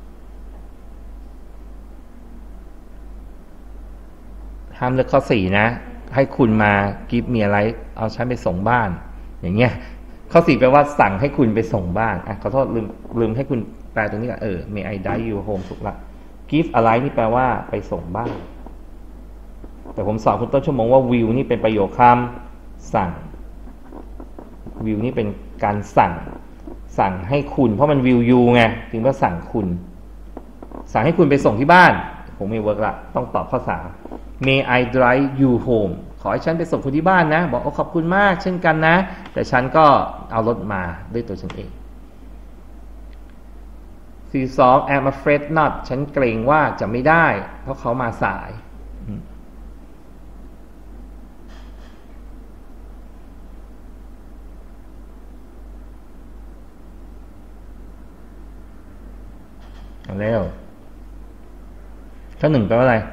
ห้ามเลือกข้อ4นะให้คุณมากิฟต์มีอะไรเอาฉันไปส่งบ้านอย่างเงี้ยข้อ4แปลว่าสั่งให้คุณไปส่งบ้านขอโทษลืมให้คุณแปลตรงนี้ก่อนmay I drive you home ถูกละกิฟต์อะไรนี่แปลว่าไปส่งบ้านแต่ผมสอนคุณต้นชั่วโมงว่า will นี่เป็นประโยคคำสั่ง will นี่เป็นการสั่งให้คุณเพราะมัน will you ไงถึงว่าสั่งคุณสั่งให้คุณไปส่งที่บ้านผมไม่เวิร์กละต้องตอบข้อ3 May I drive you home ขอให้ฉันไปส่งคุณที่บ้านนะบอกขอบคุณมากเช่นกันนะแต่ฉันก็เอารถมาด้วยตัวฉันเอง42 I'm afraid not ฉันเกรงว่าจะไม่ได้เพราะเขามาสายเร็วข้อ1แปลว่าอะไร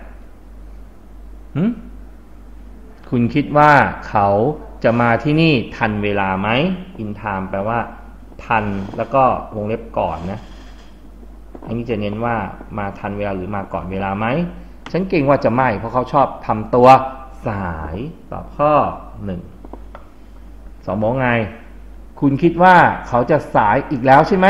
คุณคิดว่าเขาจะมาที่นี่ทันเวลาไหม in time แปลว่าทันแล้วก็วงเล็บก่อนนะอันนี้จะเน้นว่ามาทันเวลาหรือมาก่อนเวลาไหมฉันเกรงว่าจะไม่เพราะเขาชอบทำตัวสายตอบข้อ1 2บอกไงคุณคิดว่าเขาจะสายอีกแล้วใช่ไหม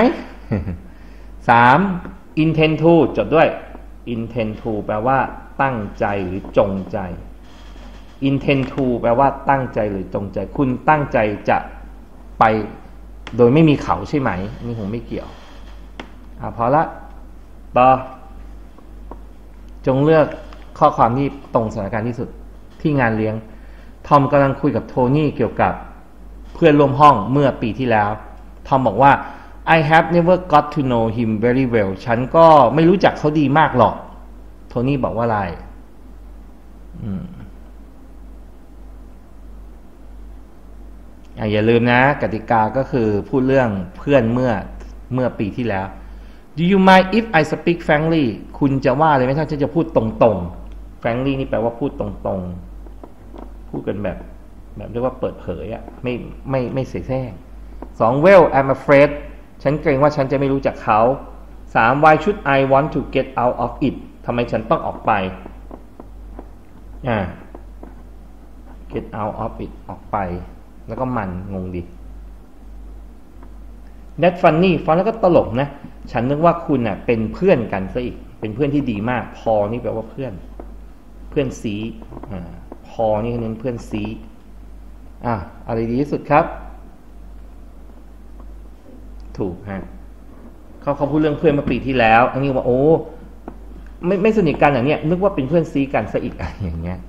3 intend to จดด้วย intend to แปลว่าตั้งใจหรือจงใจ intend to แปลว่าตั้งใจหรือจงใจคุณตั้งใจจะไปโดยไม่มีเขาใช่ไหมนี่ผมไม่เกี่ยวพอละต่อจงเลือกข้อความที่ตรงสถานการณ์ที่สุดที่งานเลี้ยงทอมกำลังคุยกับโทนี่เกี่ยวกับเพื่อนร่วมห้องเมื่อปีที่แล้วทอมบอกว่า I have never got to know him very well ฉันก็ไม่รู้จักเขาดีมากหรอกโทนี่บอกว่าอะไรอย่าลืมนะกติกาก็คือพูดเรื่องเพื่อนเมื่อปีที่แล้ว Do you mind if I speak frankly คุณจะว่าเลยไหมถ้าฉันจะพูดตรงๆ frankly นี่แปลว่าพูดตรงๆพูดกันแบบเรียกว่าเปิดเผยไม่เสแสร้ง 2 well I'm afraid ฉันเกรงว่าฉันจะไม่รู้จักเขา3 why should I want to get out of it ทำไมฉันต้องออกไปget out of it ออกไปแล้วก็มันงงดิ that funny ฟังแล้วก็ตลกนะฉันนึกว่าคุณน่ะเป็นเพื่อนกันซะอีกเป็นเพื่อนที่ดีมากพอนี่แปลว่าเพื่อนซีพอนี่คือเน้นเพื่อนซีอะไรดีที่สุดครับถูกฮะเขาพูดเรื่องเพื่อนเมื่อปีที่แล้วอันนี้ว่าโอ้ไม่สนิทกันอย่างเนี้ยนึกว่าเป็นเพื่อนซีกันซะอีกอย่างเงี้ย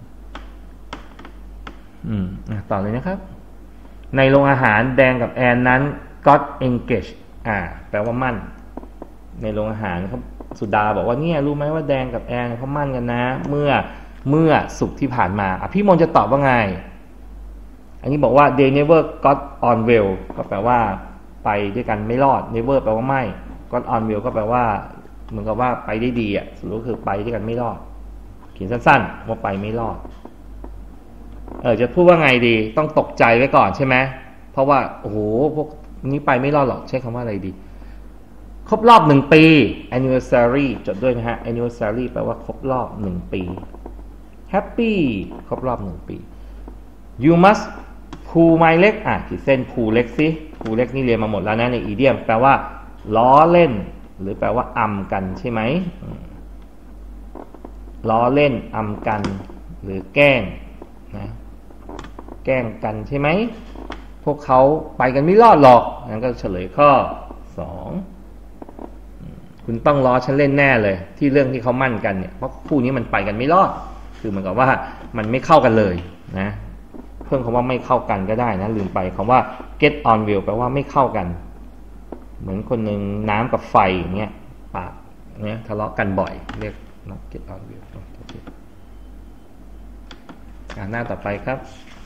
ต่อเลยนะครับในโรงอาหารแดงกับแอนนั้น got engaged แปลว่ามั่นในโรงอาหารเขาสุดาบอกว่าเนี่ยรู้ไหมว่าแดงกับแอนเขามั่นกันนะเมื่อศุกร์ที่ผ่านมาพี่มนจะตอบว่าไงอันนี้บอกว่า they never got on well ก็แปลว่าไปด้วยกันไม่รอด never แปลว่าไม่ got on well ก็แปลว่าเหมือนกับว่าไปได้ดีสรุปคือไปด้วยกันไม่รอดเขียนสั้นๆว่าไปไม่รอดจะพูดว่าไงดีต้องตกใจไว้ก่อนใช่ไหมเพราะว่าโอ้โหพวกนี้ไปไม่รอดหรอกใช้คำว่าอะไรดีครบรอบ1 ปี anniversary จดด้วยนะฮะ anniversary แปลว่าครบรอบ1 ปี happy ครบรอบ1 ปี you must pull my leg ขีดเส้น pull leg สิ pull leg นี่เรียนมาหมดแล้วนะในอีเดียมแปลว่าล้อเล่นหรือแปลว่าอำกันใช่ไหมล้อเล่นอำกันหรือแกล้งนะแกล้งกันใช่ไหมพวกเขาไปกันไม่รอดหรอกงั้นก็เฉลยข้อ2คุณต้องล้อฉันเล่นแน่เลยที่เรื่องที่เขามั่นกันเนี่ยเพราะคู่นี้มันไปกันไม่รอดคือเหมือนกับว่ามันไม่เข้ากันเลยนะเพิ่มคำว่าไม่เข้ากันก็ได้นะลืมไปคำว่า get on well แปลว่าไม่เข้ากันเหมือนคนหนึ่งน้ำกับไฟอย่างเงี้ยปากเนี่ยทะเลาะกันบ่อยเรียก not get on well หน้าต่อไปครับ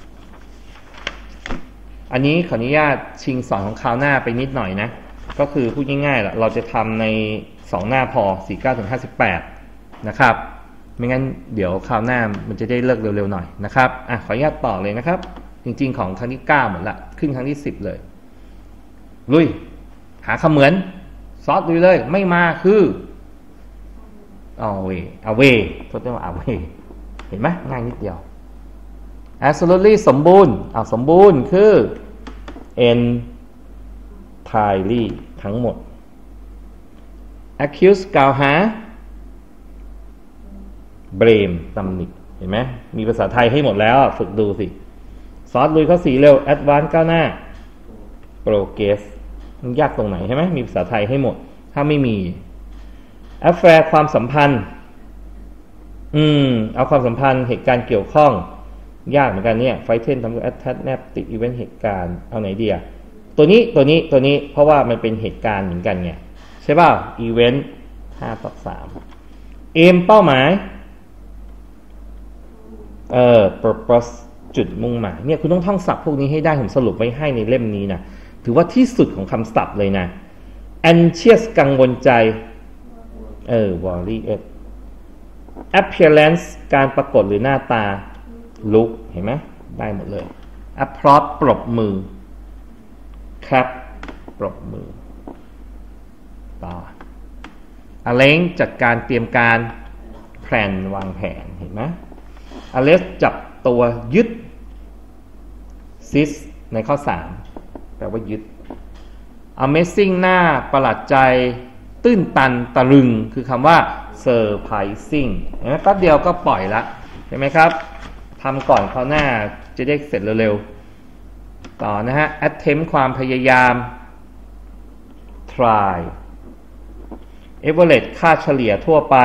อันนี้ขออนุญาตชิงสอนของคราวหน้าไปนิดหน่อยนะก็คือพูดง่ายๆเราจะทำใน2 หน้าพอ 49-58 นะครับไม่งั้นเดี๋ยวคราวหน้ามันจะได้เลิกเร็วๆหน่อยนะครับขออนุญาตต่อเลยนะครับจริงๆของครั้งที่9หมดละขึ้นครั้งที่10เลยลุยหาคำเหมือนซอสลุยเลยไม่มาคือaway ทดได้ว่า away เห็นไหมง่ายนิดเดียว absolutely สมบูรณ์สมบูรณ์คือ entirely ทั้งหมด accuse กล่าวหา blame ตำหนิเห็นไหมมีภาษาไทยให้หมดแล้วฝึกดูสิซอสลุยข้อ4เร็ว advance ก้าวหน้า progress มันยากตรงไหนใช่ไหมมีภาษาไทยให้หมดถ้าไม่มี affair ความสัมพันธ์เอาความสัมพันธ์เหตุการณ์เกี่ยวข้องยากเหมือนกันเนี่ยไฟเทนทำกับ attach แนบติดอีเวนต์เหตุการณ์เอาไหนดีตัวนี้เพราะว่ามันเป็นเหตุการณ์เหมือนกันไงใช่ป่ะอีเวนต์5/3 aim เป้าหมายpurpose จุดมุ่งหมายเนี่ยคุณต้องท่องศัพท์พวกนี้ให้ได้ผมสรุปไว้ให้ในเล่มนี้นะถือว่าที่สุดของคำศัพท์เลยนะ anxious กังวลใจworry appearance การปรากฏหรือหน้าตา look เห็นไหมได้หมดเลย applaud ปรบมือ clap ปรบมือต่อ arrange จัดการเตรียมการ plan วางแผนเห็นไหม arrest จับตัวยึด seize ในข้อ3แปลว่ายึด amazing หน้าประหลาดใจตื้นตันตะลึงคือคำว่า surprising เห็นไหมแป๊บเดียวก็ปล่อยละเห็นไหมครับทำก่อนคราวหน้าจะได้เสร็จเร็วๆต่อนะฮะ attempt ความพยายาม try average ค่าเฉลี่ยทั่วไป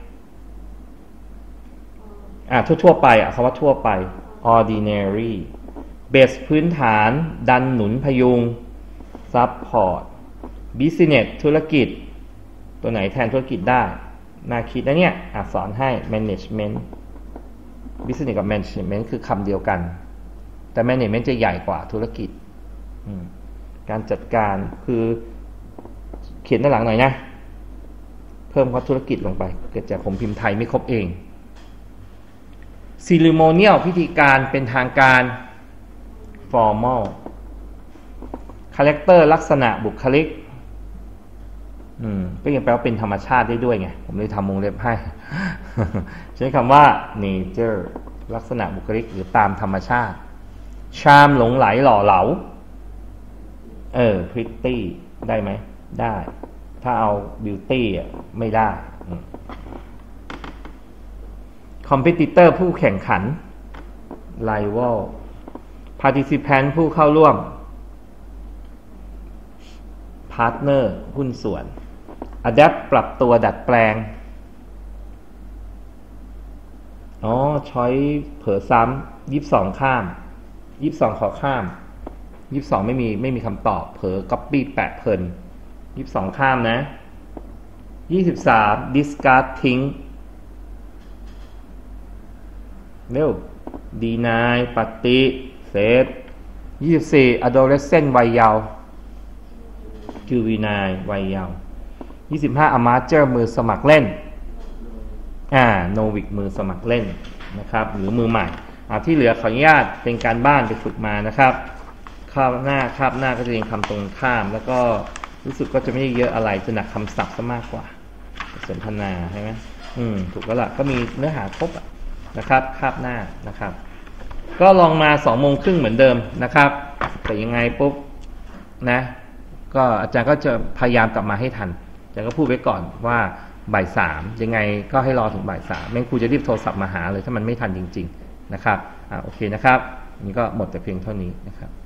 ทั่วไปคำว่าทั่วไป ordinary base พื้นฐานดันหนุนพยุง support business ธุรกิจตัวไหนแทนธุรกิจได้น่าคิดนะเนี่ยสอนให้ management business กับ management คือคำเดียวกันแต่ management จะใหญ่กว่าธุรกิจการจัดการคือเขียนด้านหลังหน่อยนะเพิ่มคำว่าธุรกิจลงไปเกิดจากผมพิมพ์ไทยไม่ครบเอง ceremonial พิธีการเป็นทางการ formal คาแรคเตอร์ลักษณะบุคลิกก็ยังแปลว่าเป็นธรรมชาติได้ด้วยไงผมเลยทำวงเล็บให้ ใช้คำว่า nature ลักษณะบุคลิกหรือตามธรรมชาติ charm หลงไหลหล่อเหลาpretty ได้ไหมได้ถ้าเอา beauty ไม่ได้ competitor ผู้แข่งขัน rival participant ผู้เข้าร่วม partner หุ้นส่วน adapt ปรับตัวดัดแปลงช้อยเผลอซ้ำ22ข้าม22ขอข้าม22ไม่มีคำตอบเผลอ copy แปะเพลิน22ข้ามนะ23 discard ทิ้งเร็ว deny ปฏิเสธ24 adolescent วัยเยาว์ juvenile วัยเยาว์25 amateur มือสมัครเล่นnovice มือสมัครเล่นนะครับหรือมือใหม่ที่เหลือขออนุญาตเป็นการบ้านไปฝึกมานะครับคาบหน้าก็จะเรียนคำตรงข้ามแล้วก็รู้สึกก็จะไม่เยอะอะไรจะหนักคำศัพท์ซะมากกว่าสนทนาใช่ไหมถูกแล้วล่ะก็มีเนื้อหาครบนะครับคาบหน้านะครับก็ลองมา14:30เหมือนเดิมนะครับแต่ยังไงปุ๊บนะก็อาจารย์ก็จะพยายามกลับมาให้ทันอาจารย์ก็พูดไว้ก่อนว่าบ่าย 3ยังไงก็ให้รอถึงบ่าย 3แม่ครูจะรีบโทรศัพท์มาหาเลยถ้ามันไม่ทันจริงๆนะครับโอเคนะครับนี่ก็หมดแต่เพียงเท่านี้นะครับ